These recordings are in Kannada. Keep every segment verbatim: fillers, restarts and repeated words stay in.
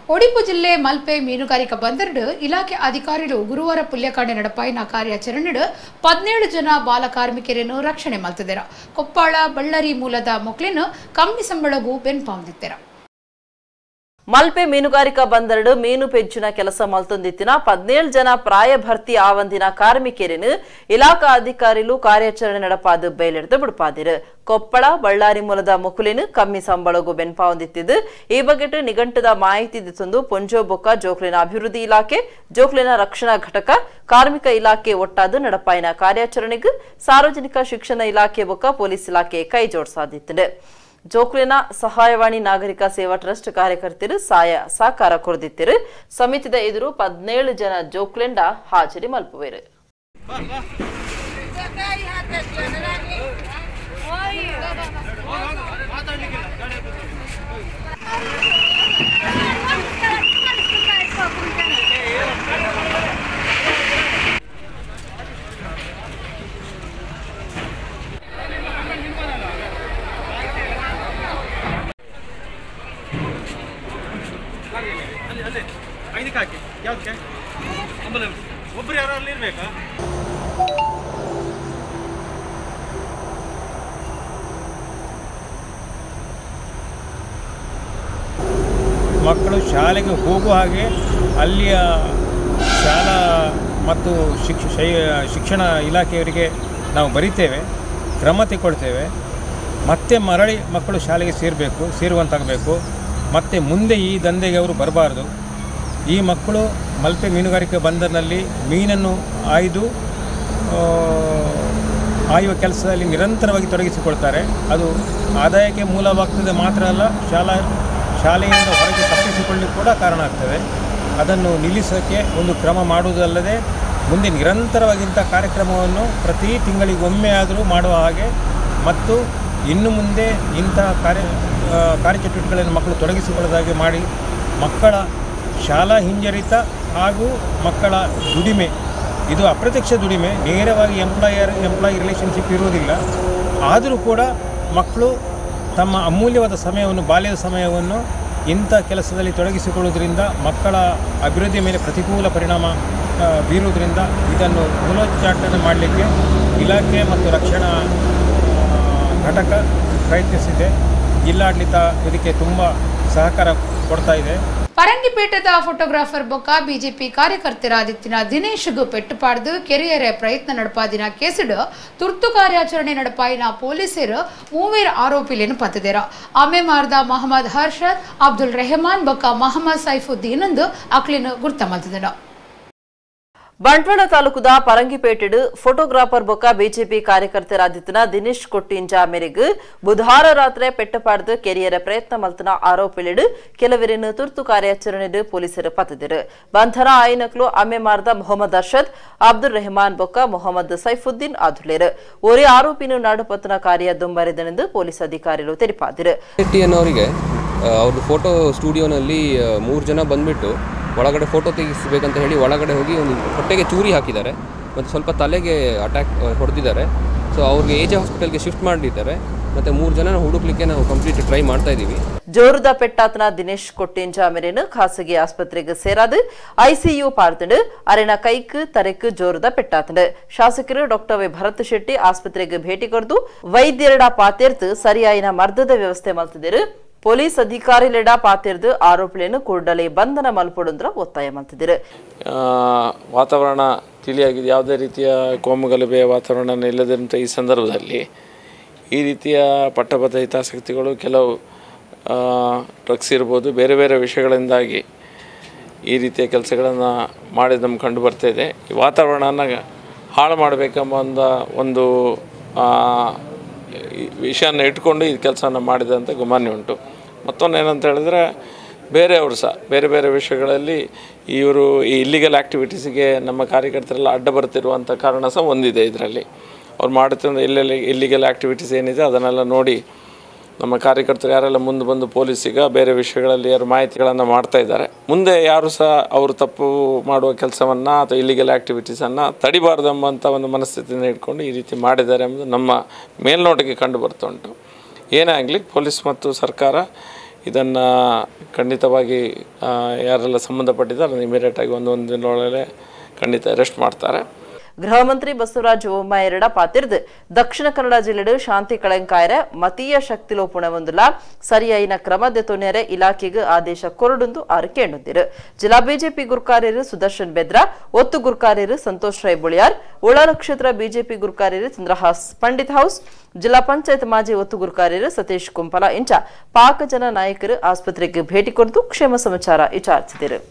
ಒಡಿಪು ಜಿಲ್ಲೆ ಮಲ್ಪೆ ಮೀನುಗಾರಿಕಾ ಬಂದರಡು ಇಲಾಖೆ ಅಧಿಕಾರಿಗಳು ಗುರುವಾರ ಪುಲ್ಯಕಾಂಡೆ ನಡಪಾಯಿನ ಕಾರ್ಯಾಚರಣೆಡು ಹದಿನೇಳು ಜನ ಬಾಲ ಕಾರ್ಮಿಕರನ್ನು ರಕ್ಷಣೆ ಮಾಡ್ತಿದ್ದಾರೆ. ಕೊಪ್ಪಳ ಬಳ್ಳಾರಿ ಮೂಲದ ಮಕ್ಕಳನ್ನು ಕಮ್ಮಿ ಸಂಬಳಗೂ ಬೆನ್ಪಾಂದಿದ್ದಾರೆ. ಮಲ್ಪೆ ಮೀನುಗಾರಿಕಾ ಬಂದರಡು ಮೀನು ಪೆಂಚಿನ ಕೆಲಸ ಮಲ್ತೊಂದಿತ್ತಿನ ಹದಿನೇಳು ಜನ ಪ್ರಾಯ ಭರ್ತಿ ಆವಂದಿನ ಕಾರ್ಮಿಕರನ್ನು ಇಲಾಖಾ ಅಧಿಕಾರಿಗಳು ಕಾರ್ಯಾಚರಣೆ ನಡಪಾದು ಬಯಲಿಡ್ದು ಬಿಡುಪಾದಿರು. ಕೊಪ್ಪಳ ಬಳ್ಳಾರಿ ಮೂಲದ ಮುಕುಲಿನ ಕಮ್ಮಿ ಸಂಬಳಗೂ ಬೆನ್ಪಾಂದಿತ್ತಿದ್ದು ಈ ಬಗ್ಗೆ ನಿಘಂಟದ ಮಾಹಿತಿ ತಂದು ಪೊಂಜೋ ಬೊಕ್ಕ ಜೋಕ್ಲಿನ ಅಭಿವೃದ್ಧಿ ಇಲಾಖೆ ಜೋಕ್ಲಿನ ರಕ್ಷಣಾ ಘಟಕ ಕಾರ್ಮಿಕ ಇಲಾಖೆ ಒಟ್ಟಾದ ನಡಪಾಯಿನ ಕಾರ್ಯಾಚರಣೆಗೆ ಸಾರ್ವಜನಿಕ ಶಿಕ್ಷಣ ಇಲಾಖೆ ಬೊಕ್ಕ ಪೊಲೀಸ್ ಇಲಾಖೆ ಕೈ ಜೋಡಿಸಾದಿತ್ತು. ಜೋಕ್ಲಿನ ಸಹಾಯವಾಣಿ ನಾಗರಿಕ ಸೇವಾ ಟ್ರಸ್ಟ್ ಕಾರ್ಯಕರ್ತರು ಸಹಾಯ ಸಹಕಾರ ಕೊರದಿತ್ತಿರು. ಸಮಿತಿದ ಎದುರು ಹದಿನೇಳು ಜನ ಜೋಕ್ಲೆಂಡ ಹಾಜರಿ ಮಲ್ಪುವೆರು. ಮಕ್ಕಳು ಶಾಲೆಗೆ ಹೋಗುವ ಹಾಗೆ ಅಲ್ಲಿಯ ಶಾಲಾ ಮತ್ತು ಶಿಕ್ಷ ಶಿಕ್ಷಣ ಇಲಾಖೆಯವರಿಗೆ ನಾವು ಬರಿತೇವೆ, ಕ್ರಮ ತಗೊಳ್ತೇವೆ. ಮತ್ತೆ ಮರಳಿ ಮಕ್ಕಳು ಶಾಲೆಗೆ ಸೇರಬೇಕು ಸೇರುವಂತಾಗಬೇಕು. ಮತ್ತು ಮುಂದೆ ಈ ದಂಧೆಗೆ ಅವರು ಬರಬಾರ್ದು. ಈ ಮಕ್ಕಳು ಮಲ್ಪೆ ಮೀನುಗಾರಿಕೆ ಬಂದರಿನಲ್ಲಿ ಮೀನನ್ನು ಆಯ್ದು ಆಯುವ ಕೆಲಸದಲ್ಲಿ ನಿರಂತರವಾಗಿ ತೊಡಗಿಸಿಕೊಳ್ತಾರೆ. ಅದು ಆದಾಯಕ್ಕೆ ಮೂಲವಾಗ್ತದೆ ಮಾತ್ರ ಅಲ್ಲ, ಶಾಲಾ ಶಾಲೆಯಿಂದ ಹೊರಗೆ ತಪ್ಪಿಸಿಕೊಳ್ಳಲಿಕ್ಕೆ ಕೂಡ ಕಾರಣ ಆಗ್ತದೆ. ಅದನ್ನು ನಿಲ್ಲಿಸೋಕ್ಕೆ ಒಂದು ಕ್ರಮ ಮಾಡುವುದಲ್ಲದೆ ಮುಂದೆ ನಿರಂತರವಾಗಿ ಇಂಥ ಕಾರ್ಯಕ್ರಮವನ್ನು ಪ್ರತಿ ತಿಂಗಳಿಗೊಮ್ಮೆ ಆದರೂ ಮಾಡುವ ಹಾಗೆ ಮತ್ತು ಇನ್ನು ಮುಂದೆ ಇಂತಹ ಕಾರ್ಯ ಕಾರ್ಯಚಟುವಟಿಕೆಗಳನ್ನು ಮಕ್ಕಳು ತೊಡಗಿಸಿಕೊಳ್ಳದ ಹಾಗೆ ಮಾಡಿ ಮಕ್ಕಳ ಶಾಲಾ ಹಿಂಜರಿತ ಹಾಗೂ ಮಕ್ಕಳ ದುಡಿಮೆ, ಇದು ಅಪ್ರತ್ಯಕ್ಷ ದುಡಿಮೆ, ನೇರವಾಗಿ ಎಂಪ್ಲಾಯರ್ ಎಂಪ್ಲಾಯಿ ರಿಲೇಷನ್ಶಿಪ್ ಇರುವುದಿಲ್ಲ. ಆದರೂ ಕೂಡ ಮಕ್ಕಳು ತಮ್ಮ ಅಮೂಲ್ಯವಾದ ಸಮಯವನ್ನು ಬಾಲ್ಯದ ಸಮಯವನ್ನು ಇಂಥ ಕೆಲಸದಲ್ಲಿ ತೊಡಗಿಸಿಕೊಳ್ಳುವುದರಿಂದ ಮಕ್ಕಳ ಅಭಿವೃದ್ಧಿಯ ಮೇಲೆ ಪ್ರತಿಕೂಲ ಪರಿಣಾಮ ಬೀರುವುದರಿಂದ ಇದನ್ನು ಮೂಲೋಚ್ಚಾಟನೆ ಮಾಡಲಿಕ್ಕೆ ಇಲಾಖೆ ಮತ್ತು ರಕ್ಷಣಾ ಘಟಕ ಪ್ರಯತ್ನಿಸಿದೆ. ಜಿಲ್ಲಾಡಳಿತ ಇದಕ್ಕೆ ತುಂಬ ಸಹಕಾರ ಕೊಡ್ತಾ ಇದೆ. ಪರಂಗಿಪೇಟದ ಫೋಟೋಗ್ರಾಫರ್ ಬೊಕ್ಕ ಬಿಜೆಪಿ ಕಾರ್ಯಕರ್ತರಾದಿತ್ತಿನ ದಿನೇಶ್ಗೂ ಪೆಟ್ಟುಪಾಡ್ದು ಕೆರಿಯರೆ ಪ್ರಯತ್ನ ನಡಪಾದಿನ ಕೇಸಿಡು ತುರ್ತು ಕಾರ್ಯಾಚರಣೆ ನಡಪಾಯಿನ ಪೊಲೀಸರು ಮೂವೇರು ಆರೋಪಿಲೇನು ಪತ್ತಿದ್ದೇರ. ಆಮೆ ಮಾರ್ದ ಮೊಹಮ್ಮದ್ ಹರ್ಷದ್ ಅಬ್ದುಲ್ ರೆಹಮಾನ್ ಬೊಕ್ಕ ಮೊಹಮ್ಮದ್ ಸೈಫುದ್ದೀನ್ ಎಂದು ಅಕ್ಲಿನ ಗುರ್ತ ಮಲ್ತಿದ್ದ. ಬಂಟ್ವಾಳ ತಾಲೂಕುದ ಪರಂಗಿಪೇಟೆಡು ಫೋಟೋಗ್ರಾಫರ್ ಬೊಕ್ಕ ಬಿಜೆಪಿ ಕಾರ್ಯಕರ್ತರಾದಿತ್ತಿನ ದಿನೇಶ್ ಕೊಟ್ಟಿಂಜ ಮೇರೆಗೆ ಬುಧವಾರ ರಾತ್ರಿ ಪೆಟ್ಟಪಾಡ್ದು ಕೆರಿಯರ ಪ್ರಯತ್ನ ಮಲ್ತನ ಆರೋಪಿಲಿಡು ಕೆಲವರನ್ನು ತುರ್ತು ಕಾರ್ಯಾಚರಣೆ ಪೊಲೀಸರು ಪತ್ತಿದ್ದರು. ಬಂಧನ ಆಯ್ನಕ್ಲು ಅಮ್ಮೆ ಮಾರ್ದ ಮೊಹಮ್ಮದ್ ಅರ್ಷದ್ ಅಬ್ದುಲ್ ರೆಹಮಾನ್ ಬೊಕ್ಕ ಮೊಹಮ್ಮದ್ ಸೈಫುದ್ದೀನ್ ಆದುಲೇರು. ಒರೇ ಆರೋಪಿನ ನಾಡುಪತ್ತನ ಕಾರ್ಯ ದುಂಬರಿದನೆಂದು ಪೊಲೀಸ್ ಅಧಿಕಾರಿಗಳು ತಿಳಿಪಾದರು. ಅವ್ರದ್ದು ಫೋಟೋ ಸ್ಟುಡಿಯೋನಲ್ಲಿ ಮೂರು ಜನ ಬಂದ್ಬಿಟ್ಟು ಒಳಗಡೆ ಫೋಟೋ ತೆಗಿಸಬೇಕಂತ ಹೇಳಿ ಒಳಗಡೆ ಹೋಗಿ ಒಂದು ಹೊಟ್ಟೆಗೆ ಚೂರಿ ಹಾಕಿದ್ದಾರೆ ಮತ್ತು ಸ್ವಲ್ಪ ತಲೆಗೆ ಅಟ್ಯಾಕ್ ಹೊಡೆದಿದ್ದಾರೆ. ಸೊ ಅವ್ರಿಗೆ ಎಜೆ ಹಾಸ್ಪಿಟಲ್ಗೆ ಶಿಫ್ಟ್ ಮಾಡಿದ್ದಾರೆ. ಮತ್ತು ಮೂರು ಜನ ಹುಡುಕ್ಲಿಕ್ಕೆ ನಾವು ಕಂಪ್ಲೀಟ್ ಟ್ರೈ ಮಾಡ್ತಾ ಇದ್ದೀವಿ. ಜೋರುದ ಪೆಟ್ಟಾತನ ದಿನೇಶ್ ಕೊಟ್ಟಿಂಜ ಮೇರೆನು ಖಾಸಗಿ ಆಸ್ಪತ್ರೆಗೆ ಸೇರಾದು ಐಸಿಯು ಪಾರ್ದಂಡು ಅರೆನ ಕೈಕ್ ತರೆಕ್ ಜೋರುದ ಪೆಟ್ಟಾತಂಡು. ಶಾಸಕರು ಡಾಕ್ಟರ್ ವಿ ಭರತ್ ಶೆಟ್ಟಿ ಆಸ್ಪತ್ರೆಗೆ ಭೇಟಿ ಕೊಡ್ದು ವೈದ್ಯರಡ ಪಾತೆರ್ತು ಸರಿಯಾಯಿನ ಮರ್ದದ ವ್ಯವಸ್ಥೆ ಮಲ್ತಿದ್ದರು. ಪೊಲೀಸ್ ಅಧಿಕಾರಿಲೆಡ ಪಾತಿರ್ದು ಆರೋಪಿಗಳನ್ನು ಕೂಡಲೇ ಬಂಧನ ಮಲ್ಪಡುಂದ್ರ ಒತ್ತಾಯ ಮಾಡ್ತಿದ್ದಾರೆ. ವಾತಾವರಣ ತಿಳಿಯಾಗಿದೆ, ಯಾವುದೇ ರೀತಿಯ ಕೋಮುಗಲಭೆಯ ವಾತಾವರಣ ಇಲ್ಲದಂಥ ಈ ಸಂದರ್ಭದಲ್ಲಿ ಈ ರೀತಿಯ ಪಟ್ಟಬದ್ಧ ಹಿತಾಸಕ್ತಿಗಳು ಕೆಲವು ಡ್ರಗ್ಸ್ ಇರ್ಬೋದು, ಬೇರೆ ಬೇರೆ ವಿಷಯಗಳಿಂದಾಗಿ ಈ ರೀತಿಯ ಕೆಲಸಗಳನ್ನು ಮಾಡಿದ ನಮ್ಗೆ ಕಂಡು ಬರ್ತಾಯಿದೆ. ಈ ವಾತಾವರಣನ ಹಾಳು ಮಾಡಬೇಕೆಂಬ ಒಂದು ವಿಷಯನ ಇಟ್ಕೊಂಡು ಈ ಕೆಲಸನ ಮಾಡಿದಂಥ ಗುಮಾನ್ಯ ಉಂಟು. ಮತ್ತೊಂದು ಏನಂತ ಹೇಳಿದ್ರೆ ಬೇರೆಯವರು ಸಹ ಬೇರೆ ಬೇರೆ ವಿಷಯಗಳಲ್ಲಿ ಇವರು ಈ ಇಲ್ಲಿಗಲ್ ಆ್ಯಕ್ಟಿವಿಟೀಸಿಗೆ ನಮ್ಮ ಕಾರ್ಯಕರ್ತರೆಲ್ಲ ಅಡ್ಡ ಬರ್ತಿರುವಂಥ ಕಾರಣ ಸಹ ಒಂದಿದೆ. ಇದರಲ್ಲಿ ಅವ್ರು ಮಾಡುತ್ತಿರೋ ಇಲ್ಲೆಲ್ಲ ಇಲ್ಲಿಗಲ್ ಆ್ಯಕ್ಟಿವಿಟೀಸ್ ಏನಿದೆ ಅದನ್ನೆಲ್ಲ ನೋಡಿ ನಮ್ಮ ಕಾರ್ಯಕರ್ತರು ಯಾರೆಲ್ಲ ಮುಂದೆ ಬಂದು ಪೊಲೀಸಿಗೆ ಬೇರೆ ವಿಷಯಗಳಲ್ಲಿ ಯಾರು ಮಾಹಿತಿಗಳನ್ನು ಮಾಡ್ತಾ ಇದ್ದಾರೆ. ಮುಂದೆ ಯಾರು ಸಹ ಅವರು ತಪ್ಪು ಮಾಡುವ ಕೆಲಸವನ್ನು ಅಥವಾ ಇಲ್ಲಿಗಲ್ ಆ್ಯಕ್ಟಿವಿಟೀಸನ್ನು ತಡಿಬಾರ್ದು ಎಂಬಂಥ ಒಂದು ಮನಸ್ಥಿತಿಯನ್ನು ಇಟ್ಕೊಂಡು ಈ ರೀತಿ ಮಾಡಿದ್ದಾರೆ ಎಂಬುದು ನಮ್ಮ ಮೇಲ್ನೋಟಕ್ಕೆ ಕಂಡು ಬರ್ತಾ ಉಂಟು. ಏನೇ ಆಗಲಿ ಪೊಲೀಸ್ ಮತ್ತು ಸರ್ಕಾರ ಇದನ್ನು ಖಂಡಿತವಾಗಿ ಯಾರೆಲ್ಲ ಸಂಬಂಧಪಟ್ಟಿದ್ದಾರೆ ಇಮಿಡಿಯೇಟಾಗಿ ಒಂದೊಂದು ದಿನದೊಳಗೆ ಖಂಡಿತ ಅರೆಸ್ಟ್ ಮಾಡ್ತಾರೆ. ಗೃಹ ಮಂತ್ರಿ ಬಸವರಾಜ ಬೊಮ್ಮಾಯಿರಡ ಪಾತಿರ್ದು ದಕ್ಷಿಣ ಕನ್ನಡ ಜಿಲ್ಲೆಡು ಶಾಂತಿ ಕಳಂಕಾಯರ ಮತೀಯ ಶಕ್ತಿ ಲೋಪುಣ ಒಂದುಲ ಸರಿಯಾಯಿನ ಕ್ರಮದ ತೊನೆರೆ ಇಲಾಖೆಗೆ ಆದೇಶ ಕೊರಡುಂದು ಆರು ಕೇಳುತ್ತಿರು. ಜಿಲ್ಲಾ ಬಿಜೆಪಿ ಗುರುಕಾರ್ಯರು ಸುದರ್ಶನ್ ಬೆದ್ರಾ, ಒತ್ತು ಗುರುಕಾರ್ಯರು ಸಂತೋಷ್ ರೈ ಬುಳಿಯಾರ್, ಉಳಾಲ ಕ್ಷೇತ್ರ ಬಿಜೆಪಿ ಗುರುಕಾರ್ಯರು ಚಂದ್ರಹಾಸ್ ಪಂಡಿತ್ ಹೌಸ್, ಜಿಲ್ಲಾ ಪಂಚಾಯತ್ ಮಾಜಿ ಒತ್ತು ಗುರುಕಾರ್ಯರು ಸತೀಶ್ ಕುಂಪಲ ಇಂಚ ಪಾಕ ಜನ ನಾಯಕರು ಆಸ್ಪತ್ರೆಗೆ ಭೇಟಿ ಕೊಟ್ಟು ಕ್ಷೇಮ ಸಮಾಚಾರ ವಿಚಾರಿಸಿದರು.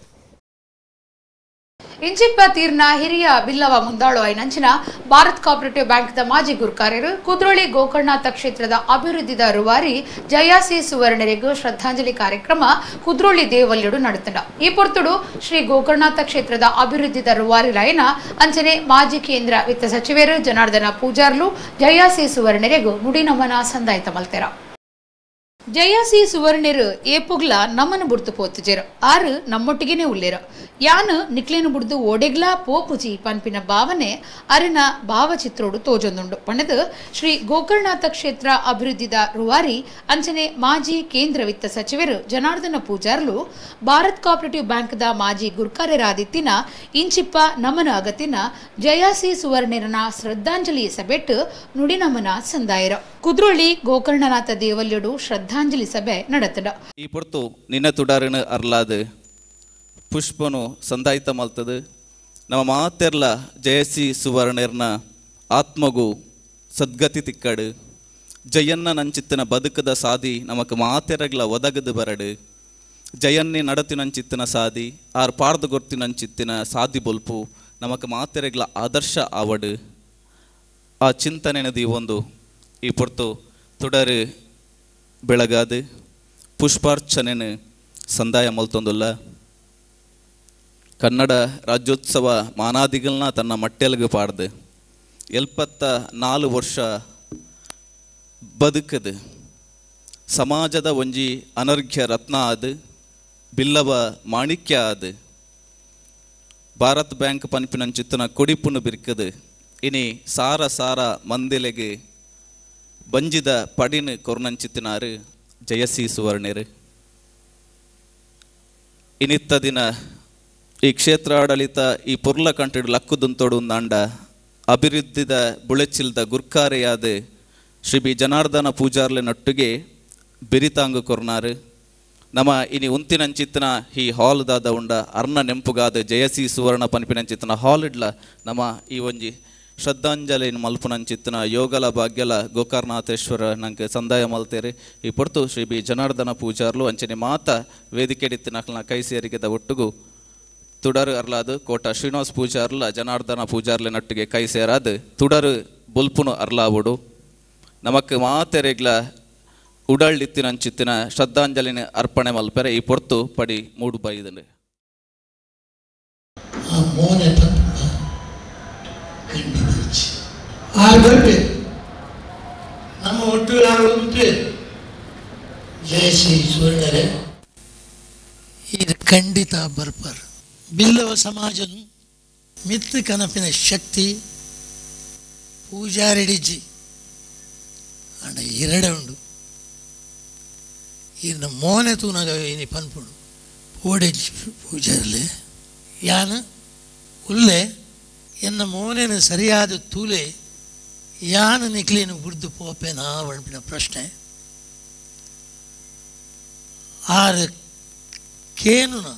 ಇಂಚಿಪ್ಪ ತೀರ್ನ ಹಿರಿಯ ಬಿಲ್ಲವ ಮುಂದಾಳು ಐನಂಚಿನ ಭಾರತ್ ಕೋಆಪರೇಟಿವ್ ಬ್ಯಾಂಕ್ದ ಮಾಜಿ ಗುರುಕಾರ್ಯರು ಕುದ್ರೋಳಿ ಗೋಕರ್ಣನಾಥ ಕ್ಷೇತ್ರದ ಅಭಿವೃದ್ಧಿದ ರೂವಾರಿ ಜಯಾಸಿ ಸುವರ್ಣರಿಗೂ ಶ್ರದ್ಧಾಂಜಲಿ ಕಾರ್ಯಕ್ರಮ ಕುದ್ರೋಳಿ ದೇವಲ್ಯಡು ನಡೆತಂಡ. ಈ ಪೊರ್ತುಡು ಶ್ರೀ ಗೋಕರ್ಣನಾಥ ಕ್ಷೇತ್ರದ ಅಭಿವೃದ್ಧಿದ ರೂವಾರಿ ಲಯನ ಅಂಚನೆ ಮಾಜಿ ಕೇಂದ್ರ ವಿತ್ತ ಸಚಿವರು ಜನಾರ್ದನ ಪೂಜಾರ್ಲು ಜಯಾಸಿ ಸುವರ್ಣರಿಗೂ ನುಡಿ ನಮನ ಸಂದಾಯಿತ ಮಲ್ತೆರ. ಜಯಾಸಿ ಸುವರ್ಣರು ಏಪುಗ್ಲ ನಮ್ಮನ್ನು ಬುಡ್ತು ಪೋತುಜೇರು ಆರು ನಮ್ಮೊಟ್ಟಿಗೆನೆ ಉಳ್ಳೇರು ಯಾನು ನಿಕ್ಲೇನು ಬುಡ್ದು ಓಡೆಗ್ಲ ಪೋಪುಜಿ ಪನ್ಪಿನ ಭಾವನೆ ಅರಿನ ಭಾವಚಿತ್ರೋಡು ತೋಜೊಂದುಂಡು ಪಣದು ಶ್ರೀ ಗೋಕರ್ಣನಾಥ ಕ್ಷೇತ್ರ ಅಭಿವೃದ್ಧಿದ ರೂವಾರಿ ಅಂಚನೆ ಮಾಜಿ ಕೇಂದ್ರ ವಿತ್ತ ಸಚಿವರು ಜನಾರ್ದನ ಪೂಜಾರ್ಲು ಭಾರತ್ ಕೋಆಪರೇಟಿವ್ ಬ್ಯಾಂಕ್ದ ಮಾಜಿ ಗುರುಕಾರ್ಯರಾದಿತ್ತಿನ ಇಂಚಿಪ್ಪ ನಮನ ಅಗತಿನ ಜಯಾಸಿ ಸುವರ್ಣರನ ಶ್ರದ್ಧಾಂಜಲಿ ಸಭೆಟ್ಟು ನುಡಿ ನಮನ ಸಂದಾಯರ ಕುದ್ರೋಳಿ ಗೋಕರ್ಣನಾಥ ದೇವಲ್ಯಡು ಶ್ರದ್ಧಾಂಜಲಿ ಸಭೆ ನಡೆತಡ. ಈ ಪೊರ್ತು ನಿನ್ನ ತುಡಾರಿನ ಅರ್ಲಾದ ಪುಷ್ಪನು ಸಂದಾಯಿತ ಮಲ್ತದು ನಮ್ಮ ಮಾತೆರ್ಲ ಜಯಸಿ ಸುವರ್ಣರ್ನ ಆತ್ಮಗು ಸದ್ಗತಿ ತಿಕ್ಕಡು ಜಯನ್ನ ನಂಚಿತ್ತಿನ ಬದುಕದ ಸಾದಿ ನಮಕ್ ಮಾತೆರಗ್ಲ ಒದಗದು ಬರಡು ಜಯನ್ನಿ ನಡತಿನಂಚಿತ್ತಿನ ಸಾದಿ ಆರ್ ಪಾರ್ದು ಗೊತ್ತಿನಂಚಿತ್ತಿನ ಸಾದಿ ಬೊಲ್ಪು ನಮಕ್ ಮಾತೆರಗ್ಲ ಆದರ್ಶ ಆವಡು ಆ ಚಿಂತನೆನದಿ ಒಂದು ಈ ಪೊರ್ತು ತುಡರು ಬೆಳಗಾದು ಪುಷ್ಪಾರ್ಚನೆನ ಸಂದಾಯ ಮಲ್ತೊಂದುಲ್ಲ ಕನ್ನಡ ರಾಜ್ಯೋತ್ಸವ ಮಾನಾದಿಗಳನ್ನ ತನ್ನ ಮಟ್ಟೆಲ್ಗೆ ಪಾಡ್ದು ಎಲ್ಪತ್ತ ನಾಲು ವರ್ಷ ಬದುಕದು ಸಮಾಜದ ಒಂಜಿ ಅನರ್ಘ್ಯ ರತ್ನ ಆದು ಬಿಲ್ಲವ ಮಾಣಿಕ್ಯ ಆದು ಭಾರತ್ ಬ್ಯಾಂಕ್ ಪನ್ಪಿನಂಚಿತ್ತನ ಕೊಡಿಪುನು ಬಿರ್ಕದು ಇನಿ ಸಾರ ಸಾರ ಮಂದಿಲೆಗೆ ಬಂಜಿದ ಪಡಿನ ಕೊರ್ನಂಚಿತ್ತಿನಾರು ಜಯಸಿ ಸುವರ್ಣರು ಇನಿತ್ತ ದಿನ ಈ ಕ್ಷೇತ್ರ ಆಡಳಿತ ಈ ಪುರ್ಲ ಕಂಟಿಡು ಲಕ್ಕುದುಂತೋಡು ನಾಂಡ ಅಭಿವೃದ್ಧಿದ ಬುಳೆಚಿಲ್ದ ಗುರ್ಕಾರೆಯಾದ ಶ್ರೀ ಬಿ ಜನಾರ್ದನ ಪೂಜಾರ್ಲೆನೊಟ್ಟಿಗೆ ಬೆರಿತಾಂಗು ಕೊರ್ನಾರು ನಮ್ಮ ಇನಿ ಉಂತಿನಂಚಿತ್ತಿನ ಈ ಹಾಲ್ದಾದ ಉಂಡ ಅರ್ನ ನೆಂಪುಗಾದ ಜಯಸಿ ಸುವರ್ಣ ಪನ್ಪಿನಂಚಿತ್ತಿನ ಹಾಲ್ ಇಡ್ಲ ನಮ್ಮ ಈ ಒಂಜಿ ಶ್ರದ್ಧಾಂಜಲಿ ಮಲ್ಪುನಂಚಿತ್ತಿನ ಯೋಗಲ ಭಾಗ್ಯಲ ಗೋಕರ್ಣನಾಥೇಶ್ವರ ನಂಗೆ ಸಂದಾಯ ಮಲ್ತೇರಿ ಈ ಪೊರ್ತು ಶ್ರೀ ಬಿ ಜನಾರ್ದನ ಪೂಜಾರ್ಲು ಅಂಚನೆ ಮಾತ ವೇದಿಕೆಡಿತ್ತಿನ ಕೈ ಸೇರಿಗೆದ ಒಟ್ಟಿಗೂ ತುಡರು ಅರ್ಲಾದು ಕೋಟ ಶ್ರೀನಿವಾಸ್ ಪೂಜಾರ್ಲ ಜನಾರ್ದನ ಪೂಜಾರ್ಲಿನೊಟ್ಟಿಗೆ ಕೈ ಸೇರಾದು ತುಡರು ಬೊಲ್ಪುನು ಅರ್ಲಾವುಡು ನಮಕ್ ಮಾತೆರೆಗ್ಲ ಉಡಳ್ಳಿತ್ತಿನಂಚಿತ್ತಿನ ಶ್ರದ್ಧಾಂಜಲಿನ ಅರ್ಪಣೆ ಮಲ್ಪೆರೆ ಈ ಪೊರ್ತು ಪಡಿ ಮೂಡು ಬೈದನೆ ನಮ್ಮ ಒಟ್ಟು ಜಯಶ್ರೀ ಸುವರ್ಣರೇ ಇದು ಖಂಡಿತ ಬರ್ಪರ್ ಬಿಲ್ಲವ ಸಮಾಜನು ಮಿತ್ತು ಕನಪಿನ ಶಕ್ತಿ ಪೂಜಾರೆಡಿಜ್ಜಿ ಅಂಡ ಎರಡೆ ಉಂಡು ಇನ್ನ ಮೋನೆ ತೂನಾಗ ಇನಿ ಪನ್ಪುಡು ಓಡೆಜ್ಜಿ ಪೂಜಾರ್ಲೆ ಯಾನ ಉಲ್ಲೆ ಎನ್ನ ಮೋನೆನ ಸರಿಯಾದ ತೂಲೆ ಯಾನ ನಿಕ್ಲೇನು ಬುಡ್ದು ಪೋಪೆನಾ ಒಳಪಿನ ಪ್ರಶ್ನೆ ಆರು ಕೇನುನ